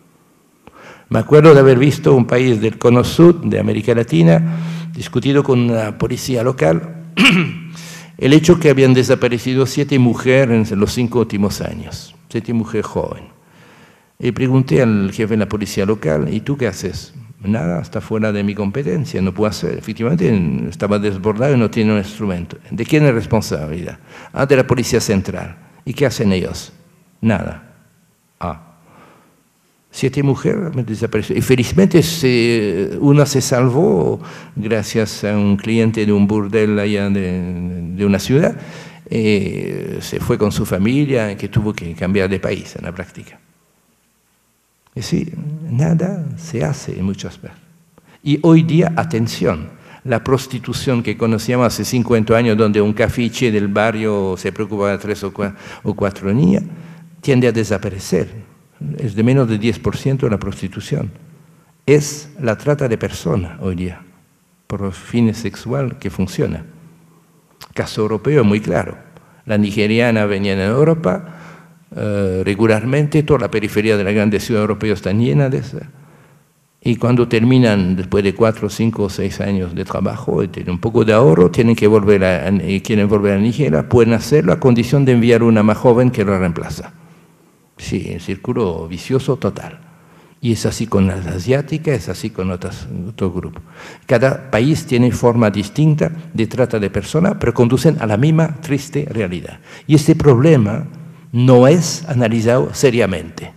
Me acuerdo de haber visto un país del Cono Sur, de América Latina, discutido con la policía local, el hecho que habían desaparecido 7 mujeres en los 5 últimos años, 7 mujeres jóvenes. Y pregunté al jefe de la policía local, ¿y tú qué haces? Nada, está fuera de mi competencia, no puedo hacer. Efectivamente, estaba desbordado y no tiene un instrumento. ¿De quién es responsabilidad? Ah, de la Policía Central. ¿Y qué hacen ellos? Nada. Ah. 7 mujeres desaparecieron. Y felizmente una se salvó gracias a un cliente de un burdel allá de una ciudad. Se fue con su familia, que tuvo que cambiar de país en la práctica. Es decir, nada se hace en muchas veces. Y hoy día, atención, la prostitución que conocíamos hace 50 años, donde un cafiche del barrio se preocupaba de 3 o 4 niñas, tiende a desaparecer. Es de menos de 10% la prostitución. Es la trata de personas hoy día, por fines sexuales que funciona. Caso europeo es muy claro. La nigeriana venía en Europa, regularmente, toda la periferia de la grande ciudad europea está llena de eso. Y cuando terminan, después de 4, 5 o 6 años de trabajo y tienen un poco de ahorro, tienen que quieren volver a Nigeria, pueden hacerlo a condición de enviar una más joven que lo reemplaza. Sí, un círculo vicioso total. Y es así con las asiáticas, es así con otros grupos. Cada país tiene forma distinta de trata de personas, pero conducen a la misma triste realidad. Y este problema no es analizado seriamente.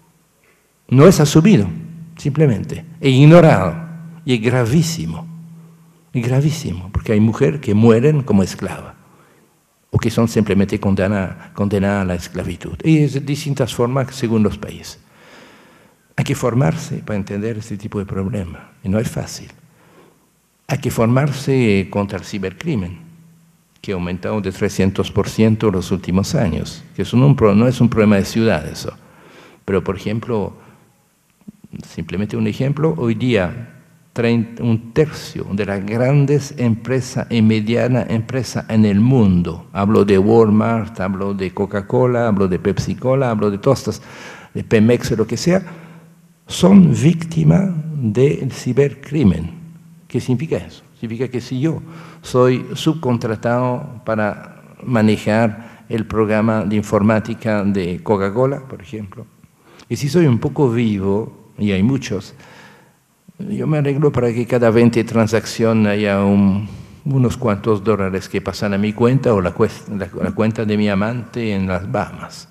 No es asumido, simplemente. Es ignorado. Y es gravísimo. Es gravísimo, porque hay mujeres que mueren como esclavas o que son simplemente condenadas a la esclavitud. Y es de distintas formas según los países. Hay que formarse para entender este tipo de problemas. Y no es fácil. Hay que formarse contra el cibercrimen, que ha aumentado de 300% en los últimos años, que no es un problema de ciudad eso. Pero, por ejemplo, simplemente un ejemplo, hoy día un tercio de las grandes empresas y medianas empresas en el mundo, hablo de Walmart, hablo de Coca-Cola, hablo de Pepsi-Cola, hablo de todas estas, de Pemex o lo que sea, son víctimas del cibercrimen. ¿Qué significa eso? Significa que si yo soy subcontratado para manejar el programa de informática de Coca-Cola, por ejemplo, y si soy un poco vivo, y hay muchos, yo me arreglo para que cada 20 transacciones haya unos cuantos dólares que pasan a mi cuenta o la cuenta de mi amante en las Bahamas.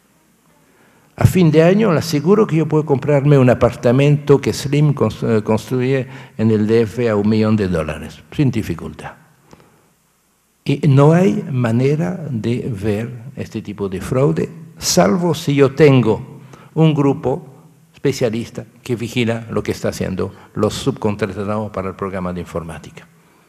A fin de año le aseguro que yo puedo comprarme un apartamento que Slim construye en el DF a $1 millón, sin dificultad. Y no hay manera de ver este tipo de fraude, salvo si yo tengo un grupo especialista que vigila lo que está haciendo los subcontratados para el programa de informática.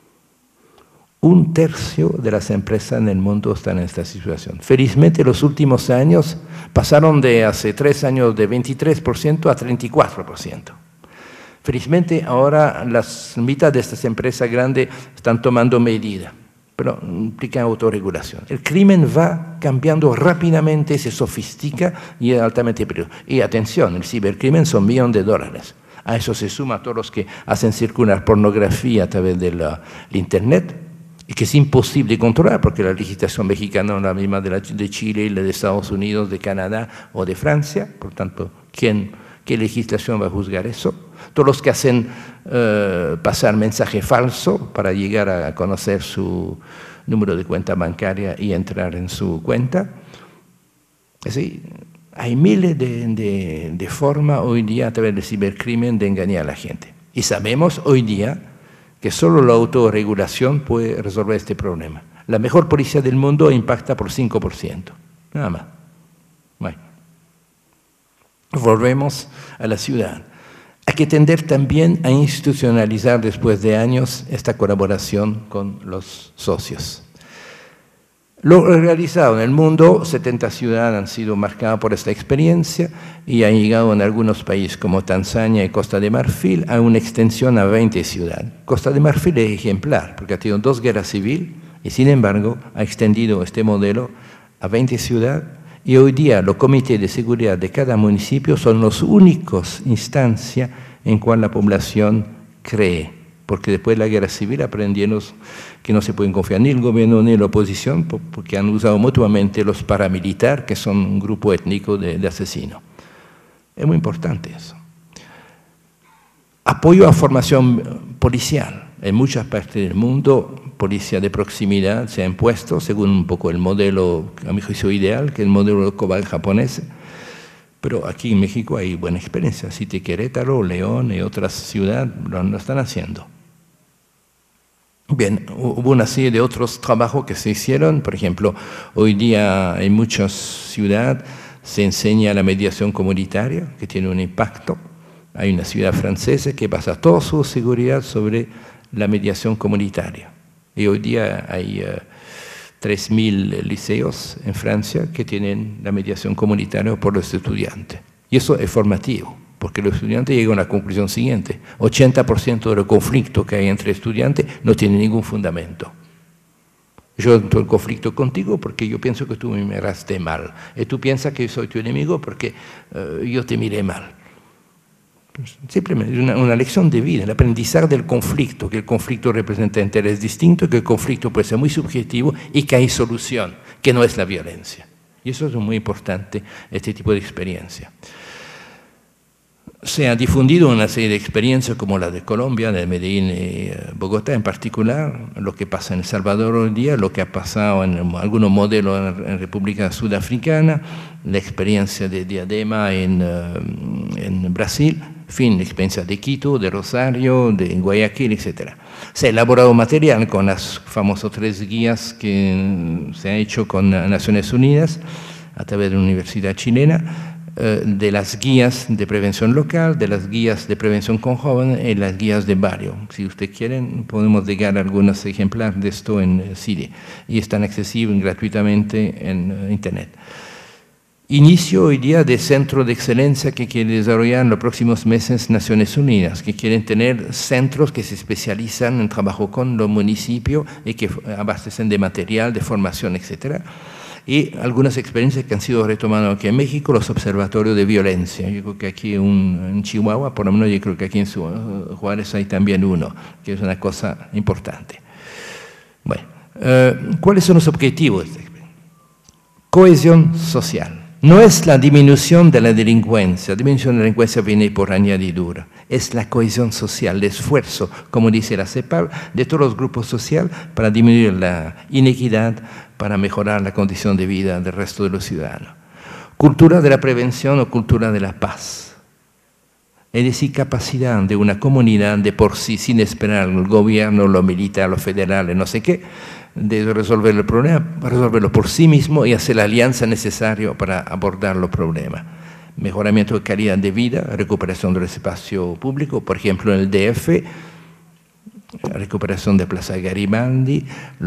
Un tercio de las empresas en el mundo están en esta situación. Felizmente, los últimos años pasaron de hace 3 años de 23% a 34%. Felizmente, ahora la mitad de estas empresas grandes están tomando medidas, pero implican autorregulación. El crimen va cambiando rápidamente, se sofistica y es altamente peligroso. Y atención, el cibercrimen son $1 millones. A eso se suma a todos los que hacen circular pornografía a través del Internet, y que es imposible controlar porque la legislación mexicana no es la misma de Chile, la de Estados Unidos, de Canadá o de Francia. Por tanto, ¿qué legislación va a juzgar eso? Todos los que hacen pasar mensaje falso para llegar a conocer su número de cuenta bancaria y entrar en su cuenta. Así, hay miles de formas hoy día a través del cibercrimen de engañar a la gente. Y sabemos hoy día que solo la autorregulación puede resolver este problema. La mejor policía del mundo impacta por 5%, nada más. Bueno. Volvemos a la ciudad. Hay que tender también a institucionalizar después de años esta colaboración con los socios. Lo realizado en el mundo, 70 ciudades han sido marcadas por esta experiencia y han llegado en algunos países como Tanzania y Costa de Marfil a una extensión a 20 ciudades. Costa de Marfil es ejemplar porque ha tenido 2 guerras civiles y sin embargo ha extendido este modelo a 20 ciudades y hoy día los comités de seguridad de cada municipio son los únicos instancias en cual la población cree. Porque después de la guerra civil aprendieron que no se pueden confiar ni el gobierno ni la oposición porque han usado mutuamente los paramilitares, que son un grupo étnico de asesinos. Es muy importante eso. Apoyo a formación policial. En muchas partes del mundo, policía de proximidad se ha impuesto según un poco el modelo, a mi juicio, ideal, que es el modelo Cobalt japonés. Pero aquí en México hay buena experiencia. Cité Querétaro, León y otras ciudades lo están haciendo. Bien, hubo una serie de otros trabajos que se hicieron. Por ejemplo, hoy día en muchas ciudades se enseña la mediación comunitaria, que tiene un impacto. Hay una ciudad francesa que basa toda su seguridad sobre la mediación comunitaria. Y hoy día hay 3.000 liceos en Francia que tienen la mediación comunitaria por los estudiantes. Y eso es formativo, porque los estudiantes llegan a la conclusión siguiente: 80% de los conflictos que hay entre estudiantes no tienen ningún fundamento. Yo entro en conflicto contigo porque yo pienso que tú me miraste mal, y tú piensas que soy tu enemigo porque yo te miré mal. Simplemente una lección de vida, el aprendizaje del conflicto, que el conflicto representa intereses distintos, que el conflicto puede ser muy subjetivo y que hay solución, que no es la violencia. Y eso es muy importante, este tipo de experiencia. Se ha difundido una serie de experiencias como la de Colombia, de Medellín y Bogotá en particular, lo que pasa en El Salvador hoy día, lo que ha pasado en algunos modelos en República Sudafricana, la experiencia de Diadema en Brasil, en fin, la experiencia de Quito, de Rosario, de Guayaquil, etc. Se ha elaborado material con las famosas 3 guías que se ha hecho con Naciones Unidas a través de la Universidad Chilena, de las guías de prevención local, de las guías de prevención con jóvenes y las guías de barrio. Si ustedes quieren, podemos llegar a algunos ejemplares de esto en CD y están accesibles gratuitamente en Internet. Inicio hoy día de centro de excelencia que quiere desarrollar en los próximos meses Naciones Unidas, que quieren tener centros que se especializan en trabajo con los municipios y que abastecen de material, de formación, etcétera. Y algunas experiencias que han sido retomadas aquí en México, los observatorios de violencia. Yo creo que aquí en Chihuahua, por lo menos yo creo que aquí en Juárez hay también uno, que es una cosa importante. Bueno, ¿cuáles son los objetivos? Cohesión social. No es la disminución de la delincuencia viene por añadidura, es la cohesión social, el esfuerzo, como dice la CEPAL, de todos los grupos sociales para disminuir la inequidad, para mejorar la condición de vida del resto de los ciudadanos. Cultura de la prevención o cultura de la paz. Es decir, capacidad de una comunidad de por sí, sin esperar el gobierno, lo militar, lo federal, no sé qué, de resolver el problema, resolverlo por sí mismo y hacer la alianza necesaria para abordar los problemas. Mejoramiento de calidad de vida, recuperación del espacio público, por ejemplo en el DF, recuperación de Plaza Garibaldi,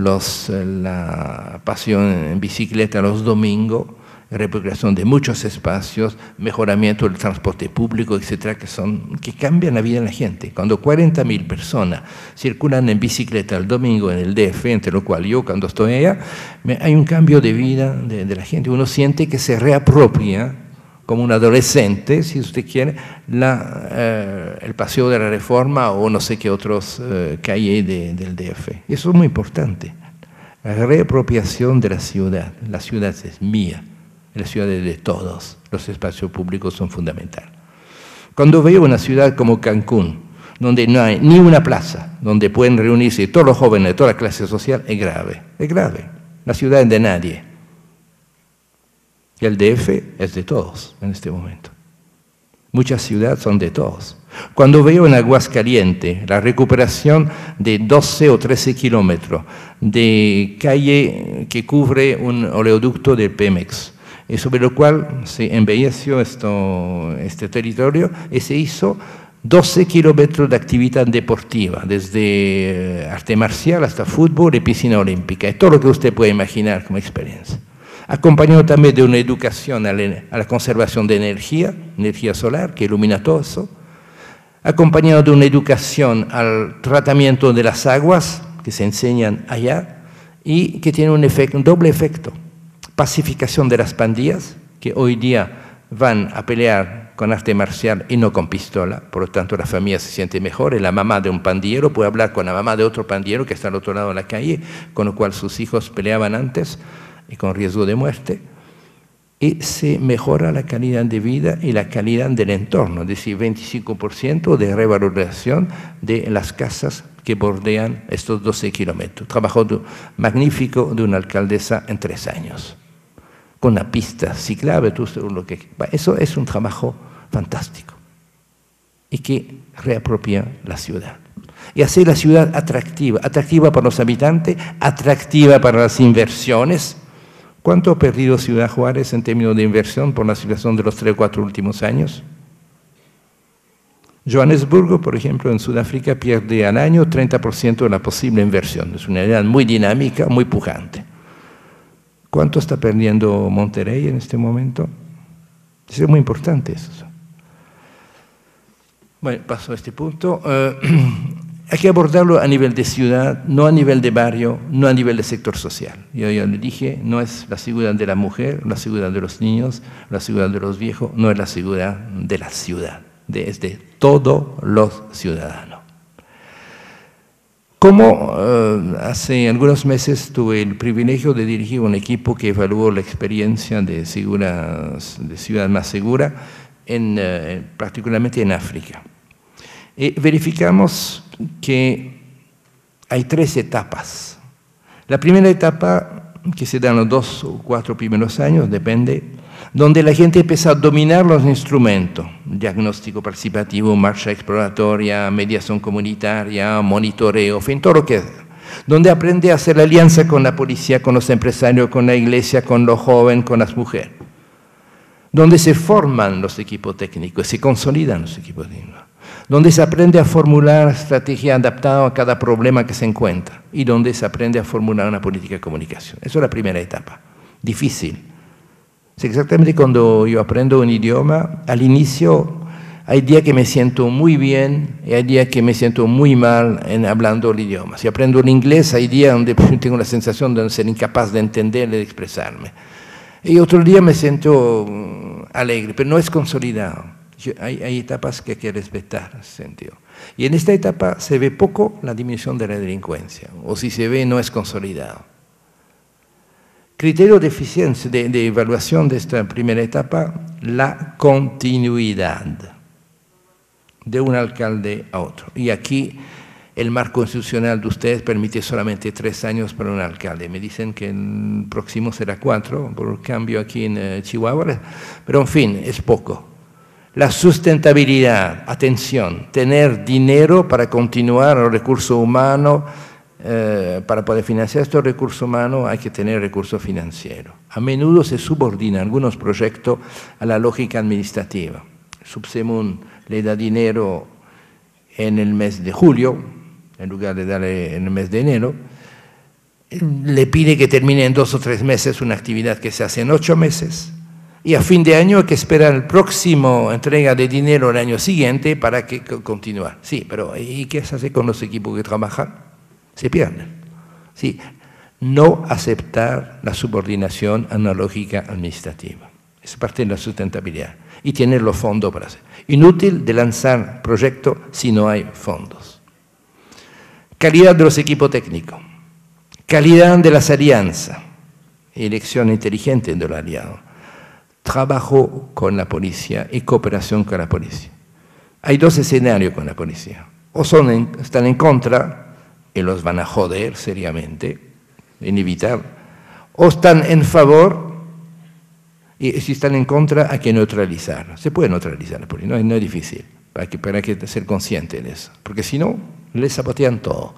la pasión en bicicleta los domingos, recuperación de muchos espacios, mejoramiento del transporte público, etcétera, que cambian la vida de la gente. Cuando 40.000 personas circulan en bicicleta el domingo en el DF, entre lo cual yo cuando estoy allá, hay un cambio de vida de la gente. Uno siente que se reapropia como un adolescente, si usted quiere, el Paseo de la Reforma o no sé qué otros calles del DF. Eso es muy importante. La reapropiación de la ciudad. La ciudad es mía, la ciudad es de todos. Los espacios públicos son fundamentales. Cuando veo una ciudad como Cancún, donde no hay ni una plaza, donde pueden reunirse todos los jóvenes de toda la clase social, es grave, es grave. La ciudad es de nadie. Y el DF es de todos en este momento. Muchas ciudades son de todos. Cuando veo en Aguascalientes la recuperación de 12 o 13 kilómetros de calle que cubre un oleoducto del Pemex, y sobre lo cual se embelleció este territorio y se hizo 12 kilómetros de actividad deportiva, desde arte marcial hasta fútbol y piscina olímpica, y todo lo que usted puede imaginar como experiencia. Acompañado también de una educación a la conservación de energía solar, que ilumina todo eso, acompañado de una educación al tratamiento de las aguas, que se enseñan allá, y que tiene un doble efecto. Pacificación de las pandillas, que hoy día van a pelear con arte marcial y no con pistola, por lo tanto la familia se siente mejor, y la mamá de un pandillero puede hablar con la mamá de otro pandillero que está al otro lado de la calle, con lo cual sus hijos peleaban antes, y con riesgo de muerte, y se mejora la calidad de vida y la calidad del entorno, es decir, 25% de revalorización de las casas que bordean estos 12 kilómetros. Trabajo magnífico de una alcaldesa en 3 años, con una pista ciclable, eso es un trabajo fantástico, y que reapropia la ciudad. Y hacer la ciudad atractiva, atractiva para los habitantes, atractiva para las inversiones. ¿Cuánto ha perdido Ciudad Juárez en términos de inversión por la situación de los 3 o 4 últimos años? Johannesburgo, por ejemplo, en Sudáfrica pierde al año 30% de la posible inversión. Es una idea muy dinámica, muy pujante. ¿Cuánto está perdiendo Monterrey en este momento? Es muy importante eso. Bueno, paso a este punto. Hay que abordarlo a nivel de ciudad, no a nivel de barrio, no a nivel de sector social. Yo ya le dije, no es la seguridad de la mujer, la seguridad de los niños, la seguridad de los viejos, no es la seguridad de la ciudad, es de todos los ciudadanos. Como hace algunos meses tuve el privilegio de dirigir un equipo que evaluó la experiencia de ciudad más segura, particularmente en África. Verificamos que hay 3 etapas. La primera etapa, que se da en los 2 o 4 primeros años, depende, donde la gente empieza a dominar los instrumentos, diagnóstico participativo, marcha exploratoria, mediación comunitaria, monitoreo, en fin, todo lo que es, donde aprende a hacer alianza con la policía, con los empresarios, con la iglesia, con los jóvenes, con las mujeres, donde se forman los equipos técnicos, se consolidan los equipos técnicos, donde se aprende a formular estrategia adaptada a cada problema que se encuentra y donde se aprende a formular una política de comunicación. Eso es la primera etapa, difícil. Es exactamente cuando yo aprendo un idioma, al inicio hay días que me siento muy bien y hay días que me siento muy mal hablando el idioma. Si aprendo el inglés, hay días donde tengo la sensación de ser incapaz de entender y de expresarme. Y otro día me siento alegre, pero no es consolidado. Hay etapas que hay que respetar en ese sentido. Y en esta etapa se ve poco la disminución de la delincuencia, o si se ve no es consolidado. Criterio de eficiencia, de evaluación de esta primera etapa, la continuidad de un alcalde a otro. Y aquí el marco constitucional de ustedes permite solamente 3 años para un alcalde. Me dicen que el próximo será 4, por el cambio aquí en Chihuahua, pero en fin, es poco. La sustentabilidad, atención, tener dinero para continuar los recursos humanos, para poder financiar estos recursos humanos hay que tener recursos financieros. A menudo se subordinan algunos proyectos a la lógica administrativa. Subsemun le da dinero en el mes de julio, en lugar de darle en el mes de enero, le pide que termine en 2 o 3 meses una actividad que se hace en 8 meses, y a fin de año hay que esperar el próximo entrega de dinero el año siguiente para que continúe. Sí, pero ¿y qué se hace con los equipos que trabajan? Se pierden. Sí, no aceptar la subordinación a una lógica administrativa. Es parte de la sustentabilidad. Y tener los fondos para hacer. Inútil de lanzar proyectos si no hay fondos. Calidad de los equipos técnicos. Calidad de las alianzas. Elección inteligente de los aliados. Trabajo con la policía y cooperación con la policía. Hay dos escenarios con la policía. O están en contra y los van a joder seriamente, inevitable. O están en favor y si están en contra hay que neutralizarlo. Se puede neutralizar la policía, no es difícil, pero hay que ser consciente de eso. Porque si no, les sabotean todo.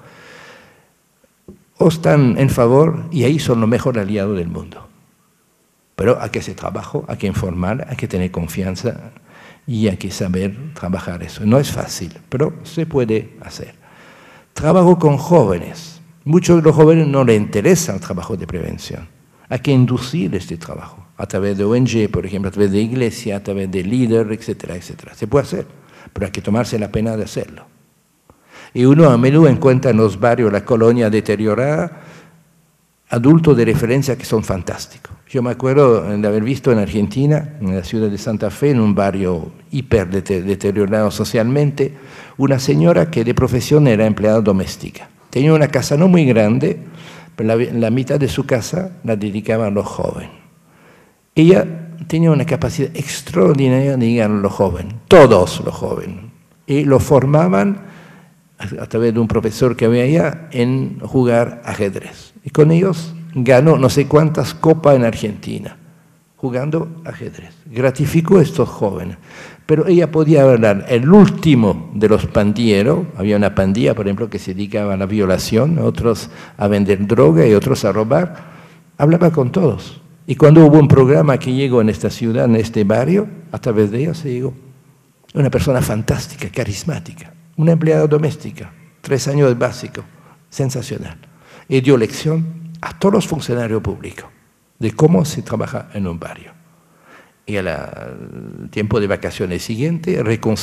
O están en favor y ahí son los mejores aliados del mundo. Pero hay que hacer trabajo, hay que informar, hay que tener confianza y hay que saber trabajar eso. No es fácil, pero se puede hacer. Trabajo con jóvenes. Muchos de los jóvenes no les interesa el trabajo de prevención. Hay que inducir este trabajo a través de ONG, por ejemplo, a través de iglesia, a través de líder, etcétera, etcétera. Se puede hacer, pero hay que tomarse la pena de hacerlo. Y uno a menudo encuentra en los barrios, la colonia deteriorada, adultos de referencia que son fantásticos. Yo me acuerdo de haber visto en Argentina, en la ciudad de Santa Fe, en un barrio hiper deteriorado socialmente, una señora que de profesión era empleada doméstica. Tenía una casa no muy grande, pero la mitad de su casa la dedicaba a los jóvenes. Ella tenía una capacidad extraordinaria de llegar a los jóvenes, todos los jóvenes, y los formaban a través de un profesor que había allá en jugar ajedrez. Y con ellos ganó no sé cuántas copas en Argentina, jugando ajedrez. Gratificó a estos jóvenes. Pero ella podía hablar el último de los pandilleros. Había una pandilla, por ejemplo, que se dedicaba a la violación, otros a vender droga y otros a robar. Hablaba con todos. Y cuando hubo un programa que llegó en esta ciudad, en este barrio, a través de ella se llegó. Una persona fantástica, carismática. Una empleada doméstica, 3 años de básico, sensacional. Y dio lección a todos los funcionarios públicos de cómo se trabaja en un barrio. Y al tiempo de vacaciones siguiente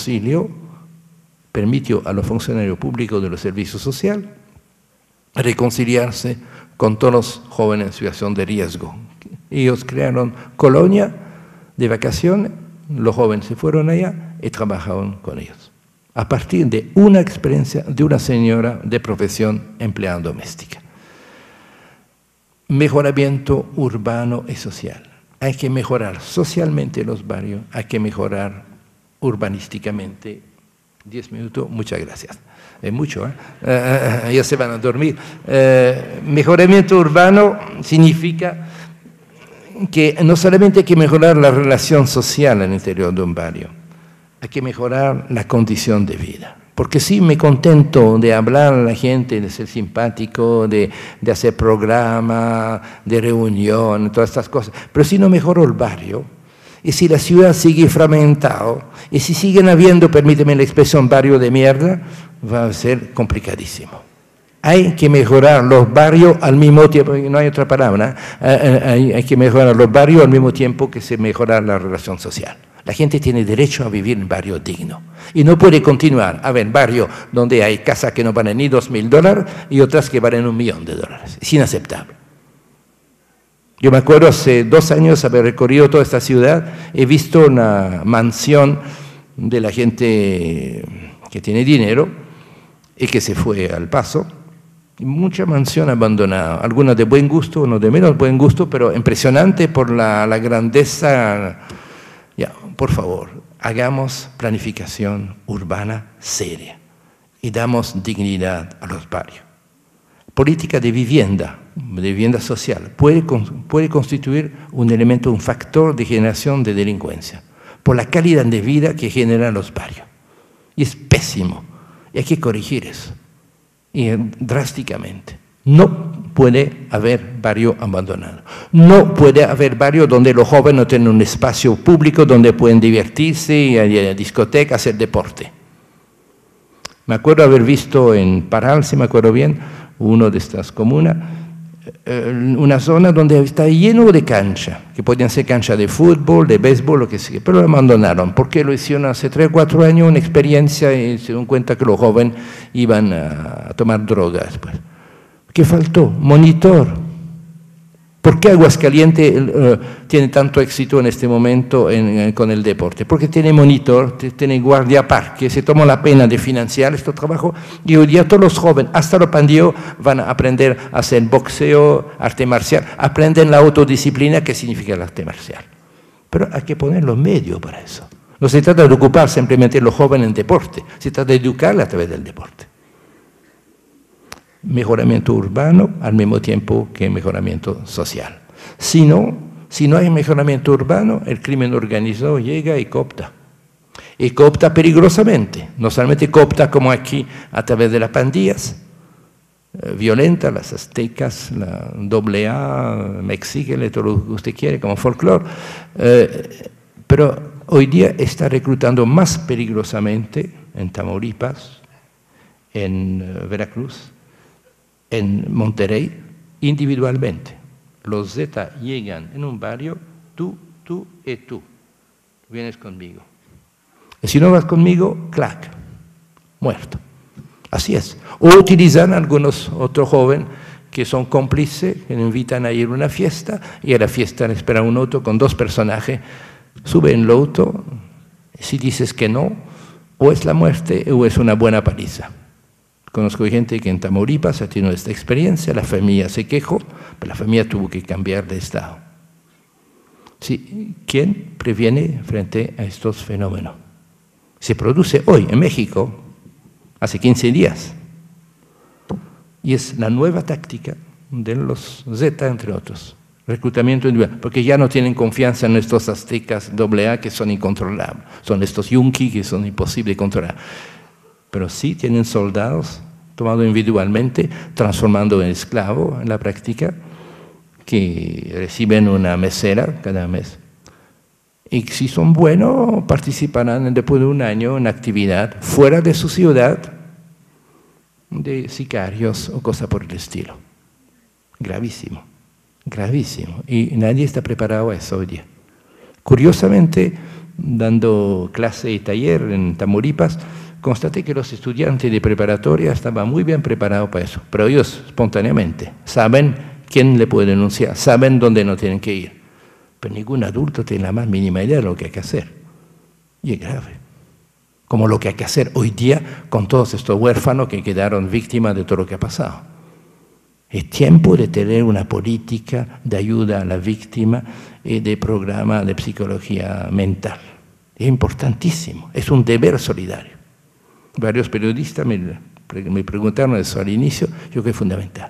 permitió a los funcionarios públicos de los servicios sociales reconciliarse con todos los jóvenes en situación de riesgo. Ellos crearon colonia de vacaciones, los jóvenes se fueron allá y trabajaron con ellos. A partir de una experiencia de una señora de profesión empleada doméstica. Mejoramiento urbano y social. Hay que mejorar socialmente los barrios, hay que mejorar urbanísticamente. 10 minutos, muchas gracias. Es mucho, ¿eh? Ya se van a dormir. Mejoramiento urbano significa que no solamente hay que mejorar la relación social en el interior de un barrio, hay que mejorar la condición de vida. Porque sí me contento de hablar a la gente, de ser simpático, de hacer programas, de reunión, todas estas cosas. Pero si no mejoro el barrio, y si la ciudad sigue fragmentada, y si siguen habiendo, permíteme la expresión, barrio de mierda, va a ser complicadísimo. Hay que mejorar los barrios al mismo tiempo, no hay otra palabra, hay que mejorar los barrios al mismo tiempo que se mejora la relación social. La gente tiene derecho a vivir en barrio digno. Y no puede continuar a ver barrios donde hay casas que no valen ni $2.000 y otras que valen $1.000.000. Es inaceptable. Yo me acuerdo hace 2 años haber recorrido toda esta ciudad, he visto una mansión de la gente que tiene dinero y que se fue al Paso. Mucha mansión abandonada, algunas de buen gusto, unas de menos buen gusto, pero impresionante por la grandeza. Ya, por favor, hagamos planificación urbana seria y damos dignidad a los barrios. Política de vivienda social, puede constituir un elemento, un factor de generación de delincuencia, por la calidad de vida que generan los barrios. Y es pésimo, y hay que corregir eso, y drásticamente. No puede haber barrio abandonado. No puede haber barrio donde los jóvenes no tienen un espacio público donde pueden divertirse, ir a discoteca, hacer deporte. Me acuerdo haber visto en Parral, si me acuerdo bien, uno de estas comunas, una zona donde está lleno de canchas, que podían ser canchas de fútbol, de béisbol, lo que sea, pero lo abandonaron, porque lo hicieron hace 3 o 4 años, una experiencia, y se dieron cuenta que los jóvenes iban a tomar drogas después. ¿Qué faltó? Monitor. ¿Por qué Aguascalientes tiene tanto éxito en este momento con el deporte? Porque tiene monitor, tiene guardiaparque, se toma la pena de financiar este trabajo y hoy día todos los jóvenes, hasta los pandilleros, van a aprender a hacer boxeo, arte marcial, aprenden la autodisciplina que significa el arte marcial. Pero hay que poner los medios para eso. No se trata de ocupar simplemente a los jóvenes en deporte, se trata de educarlos a través del deporte. Mejoramiento urbano al mismo tiempo que mejoramiento social. Si no hay mejoramiento urbano, el crimen organizado llega y coopta. Y coopta peligrosamente. No solamente coopta como aquí a través de las pandillas violentas, las aztecas, la AA, Mexíquele, todo lo que usted quiere, como folclore. Pero hoy día está reclutando más peligrosamente en Tamaulipas, en Veracruz, en Monterrey, individualmente. Los Z llegan en un barrio, tú y tú. Vienes conmigo. Y si no vas conmigo, clac, muerto. Así es. O utilizan algunos otros jóvenes que son cómplices, que invitan a ir a una fiesta, y a la fiesta le espera un auto con 2 personajes, sube en el auto, si dices que no, o es la muerte o es una buena paliza. Conozco gente que en Tamaulipas ha tenido esta experiencia, la familia se quejó, pero la familia tuvo que cambiar de estado. Sí, ¿quién previene frente a estos fenómenos? Se produce hoy en México, hace 15 días, y es la nueva táctica de los Z, entre otros. Reclutamiento individual, porque ya no tienen confianza en estos aztecas AA que son incontrolables, son estos yunquis que son imposibles de controlar. Pero sí tienen soldados tomados individualmente, transformando en esclavos en la práctica, que reciben una mesera cada mes. Y si son buenos, participarán después de un año en actividad fuera de su ciudad, de sicarios o cosas por el estilo. Gravísimo, gravísimo. Y nadie está preparado a eso hoy día. Curiosamente, dando clase y taller en Tamaulipas, constaté que los estudiantes de preparatoria estaban muy bien preparados para eso, pero ellos espontáneamente saben quién le puede denunciar, saben dónde no tienen que ir, pero ningún adulto tiene la más mínima idea de lo que hay que hacer. Y es grave, como lo que hay que hacer hoy día con todos estos huérfanos que quedaron víctimas de todo lo que ha pasado. Es tiempo de tener una política de ayuda a la víctima y de programa de psicología mental. Es importantísimo, es un deber solidario. Varios periodistas me preguntaron eso al inicio, yo creo que es fundamental.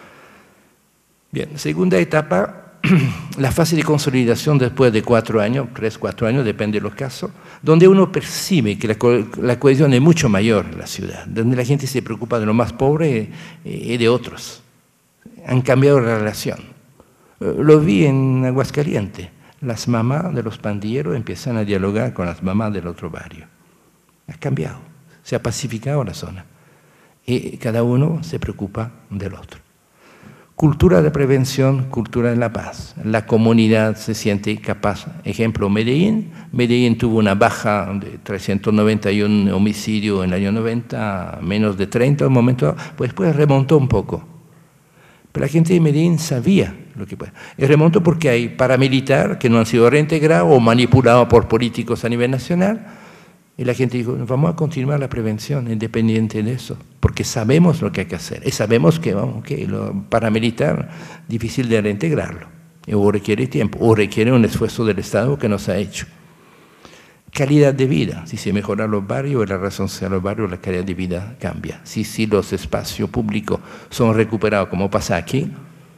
Bien, segunda etapa, la fase de consolidación después de 4 años, 3, 4 años, depende de los casos, donde uno percibe que la cohesión es mucho mayor en la ciudad, donde la gente se preocupa de los más pobres y de otros. Han cambiado la relación. Lo vi en Aguascalientes. Las mamás de los pandilleros empiezan a dialogar con las mamás del otro barrio. Ha cambiado. Se ha pacificado la zona y cada uno se preocupa del otro. Cultura de prevención, cultura de la paz. La comunidad se siente capaz. Ejemplo, Medellín. Medellín tuvo una baja de 391 homicidios en el año 90, menos de 30 en un momento, pues después remontó un poco. Pero la gente de Medellín sabía lo que puede. Y remontó porque hay paramilitares que no han sido reintegrados o manipulados por políticos a nivel nacional. Y la gente dijo, vamos a continuar la prevención independiente de eso, porque sabemos lo que hay que hacer. Y sabemos que lo paramilitar, difícil de reintegrarlo. O requiere tiempo, o requiere un esfuerzo del Estado que no se ha hecho. Calidad de vida. Si se mejoran los barrios, la razón sea los barrios, la calidad de vida cambia. Si los espacios públicos son recuperados, como pasa aquí,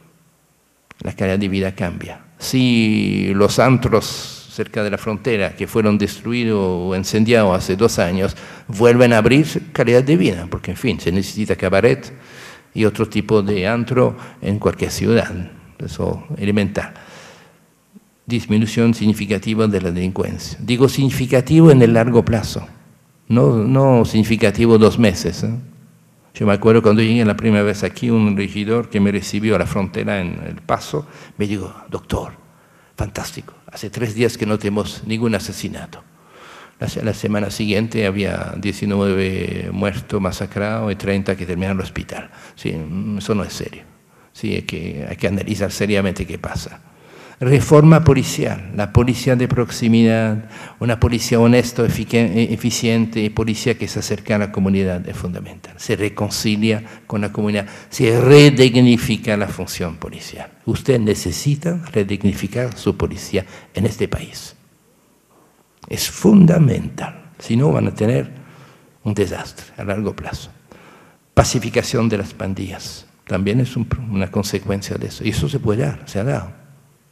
la calidad de vida cambia. Si los antros cerca de la frontera, que fueron destruidos o incendiados hace 2 años, vuelven a abrir, calidad de vida, porque en fin, se necesita cabaret y otro tipo de antro en cualquier ciudad, eso es elemental. Disminución significativa de la delincuencia. Digo significativo en el largo plazo, no significativo 2 meses. Yo me acuerdo cuando llegué la primera vez aquí, un regidor que me recibió a la frontera en El Paso, me dijo, doctor, fantástico, hace 3 días que no tenemos ningún asesinato. La semana siguiente había 19 muertos, masacrados y 30 que terminaron en el hospital. Sí, eso no es serio. Sí, hay que analizar seriamente qué pasa. Reforma policial, la policía de proximidad, una policía honesta, eficiente, policía que se acerca a la comunidad es fundamental. Se reconcilia con la comunidad, se redignifica la función policial. Usted necesita redignificar su policía en este país. Es fundamental, si no van a tener un desastre a largo plazo. Pacificación de las pandillas, también es una consecuencia de eso. Y eso se puede dar, se ha dado.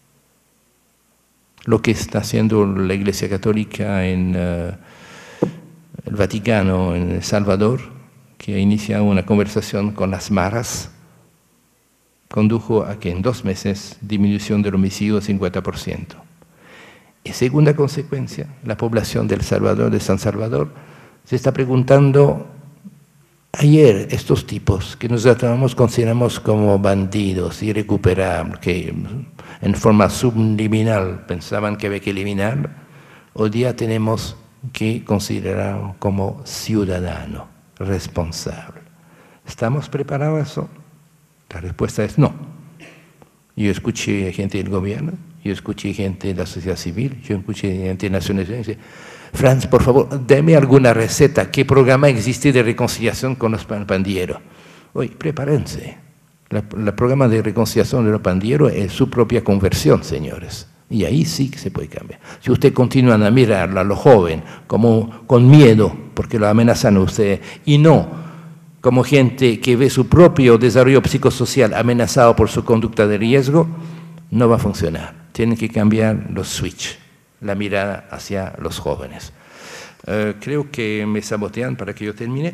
Lo que está haciendo la Iglesia Católica en el Vaticano, en El Salvador, que ha iniciado una conversación con las maras, condujo a que en 2 meses disminución del homicidio del 50%. Y segunda consecuencia, la población de El Salvador, de San Salvador, se está preguntando, ayer estos tipos que nosotros consideramos como bandidos, irrecuperables, que en forma subliminal pensaban que había que eliminar, hoy día tenemos que considerarlo como ciudadano responsable. ¿Estamos preparados a eso? La respuesta es no. Yo escuché gente del gobierno, yo escuché gente de la sociedad civil, yo escuché gente de Naciones Unidas, dice, Franz, por favor, deme alguna receta, ¿qué programa existe de reconciliación con los pandilleros? Oye, prepárense. El programa de reconciliación de los pandilleros es su propia conversión, señores. Y ahí sí que se puede cambiar. Si usted continúa a mirarlo a los jóvenes como con miedo, porque lo amenazan a ustedes, y no como gente que ve su propio desarrollo psicosocial amenazado por su conducta de riesgo, no va a funcionar. Tienen que cambiar los switch, la mirada hacia los jóvenes. Creo que me sabotean para que yo termine.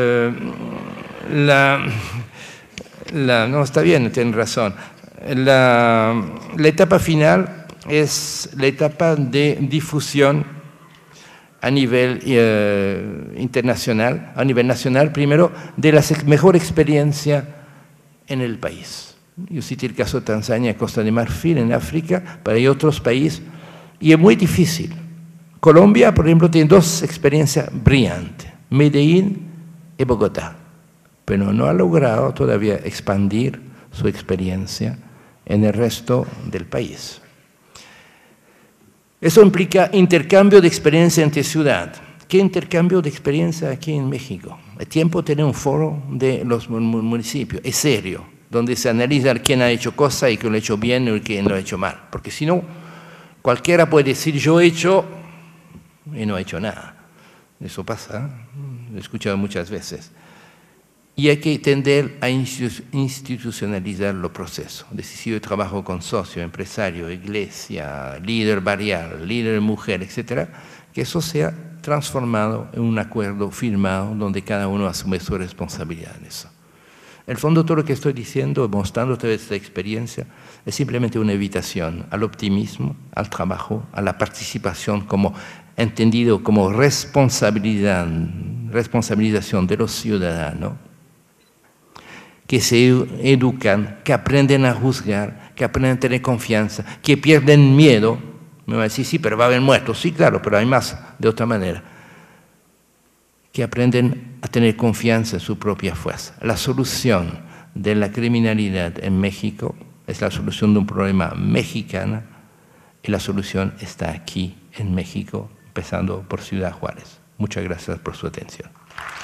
No, está bien, tienen razón. La etapa final es la etapa de difusión a nivel internacional, a nivel nacional primero, de la mejor experiencia en el país. Yo cité el caso de Tanzania, Costa de Marfil, en África, pero hay otros países, y es muy difícil. Colombia, por ejemplo, tiene 2 experiencias brillantes, Medellín y Bogotá, pero no ha logrado todavía expandir su experiencia en el resto del país. Eso implica intercambio de experiencia entre ciudad. ¿Qué intercambio de experiencia aquí en México? Es tiempo de tener un foro de los municipios, es serio, donde se analiza quién ha hecho cosas y quién lo ha hecho bien y quién lo ha hecho mal. Porque si no, cualquiera puede decir yo he hecho y no he hecho nada. Eso pasa, lo he escuchado muchas veces. Y hay que tender a institucionalizar los procesos. Decisivo de trabajo con socio, empresario, iglesia, líder barrial, líder mujer, etc. Que eso sea transformado en un acuerdo firmado donde cada uno asume su responsabilidad en eso. En el fondo, todo lo que estoy diciendo, mostrando toda esta experiencia, es simplemente una invitación al optimismo, al trabajo, a la participación como entendido como responsabilización de los ciudadanos, que se educan, que aprenden a juzgar, que aprenden a tener confianza, que pierden miedo. Me va a decir, sí, pero va a haber muertos. Sí, claro, pero hay más de otra manera. Que aprenden a tener confianza en su propia fuerza. La solución de la criminalidad en México es la solución de un problema mexicano y la solución está aquí en México, empezando por Ciudad Juárez. Muchas gracias por su atención.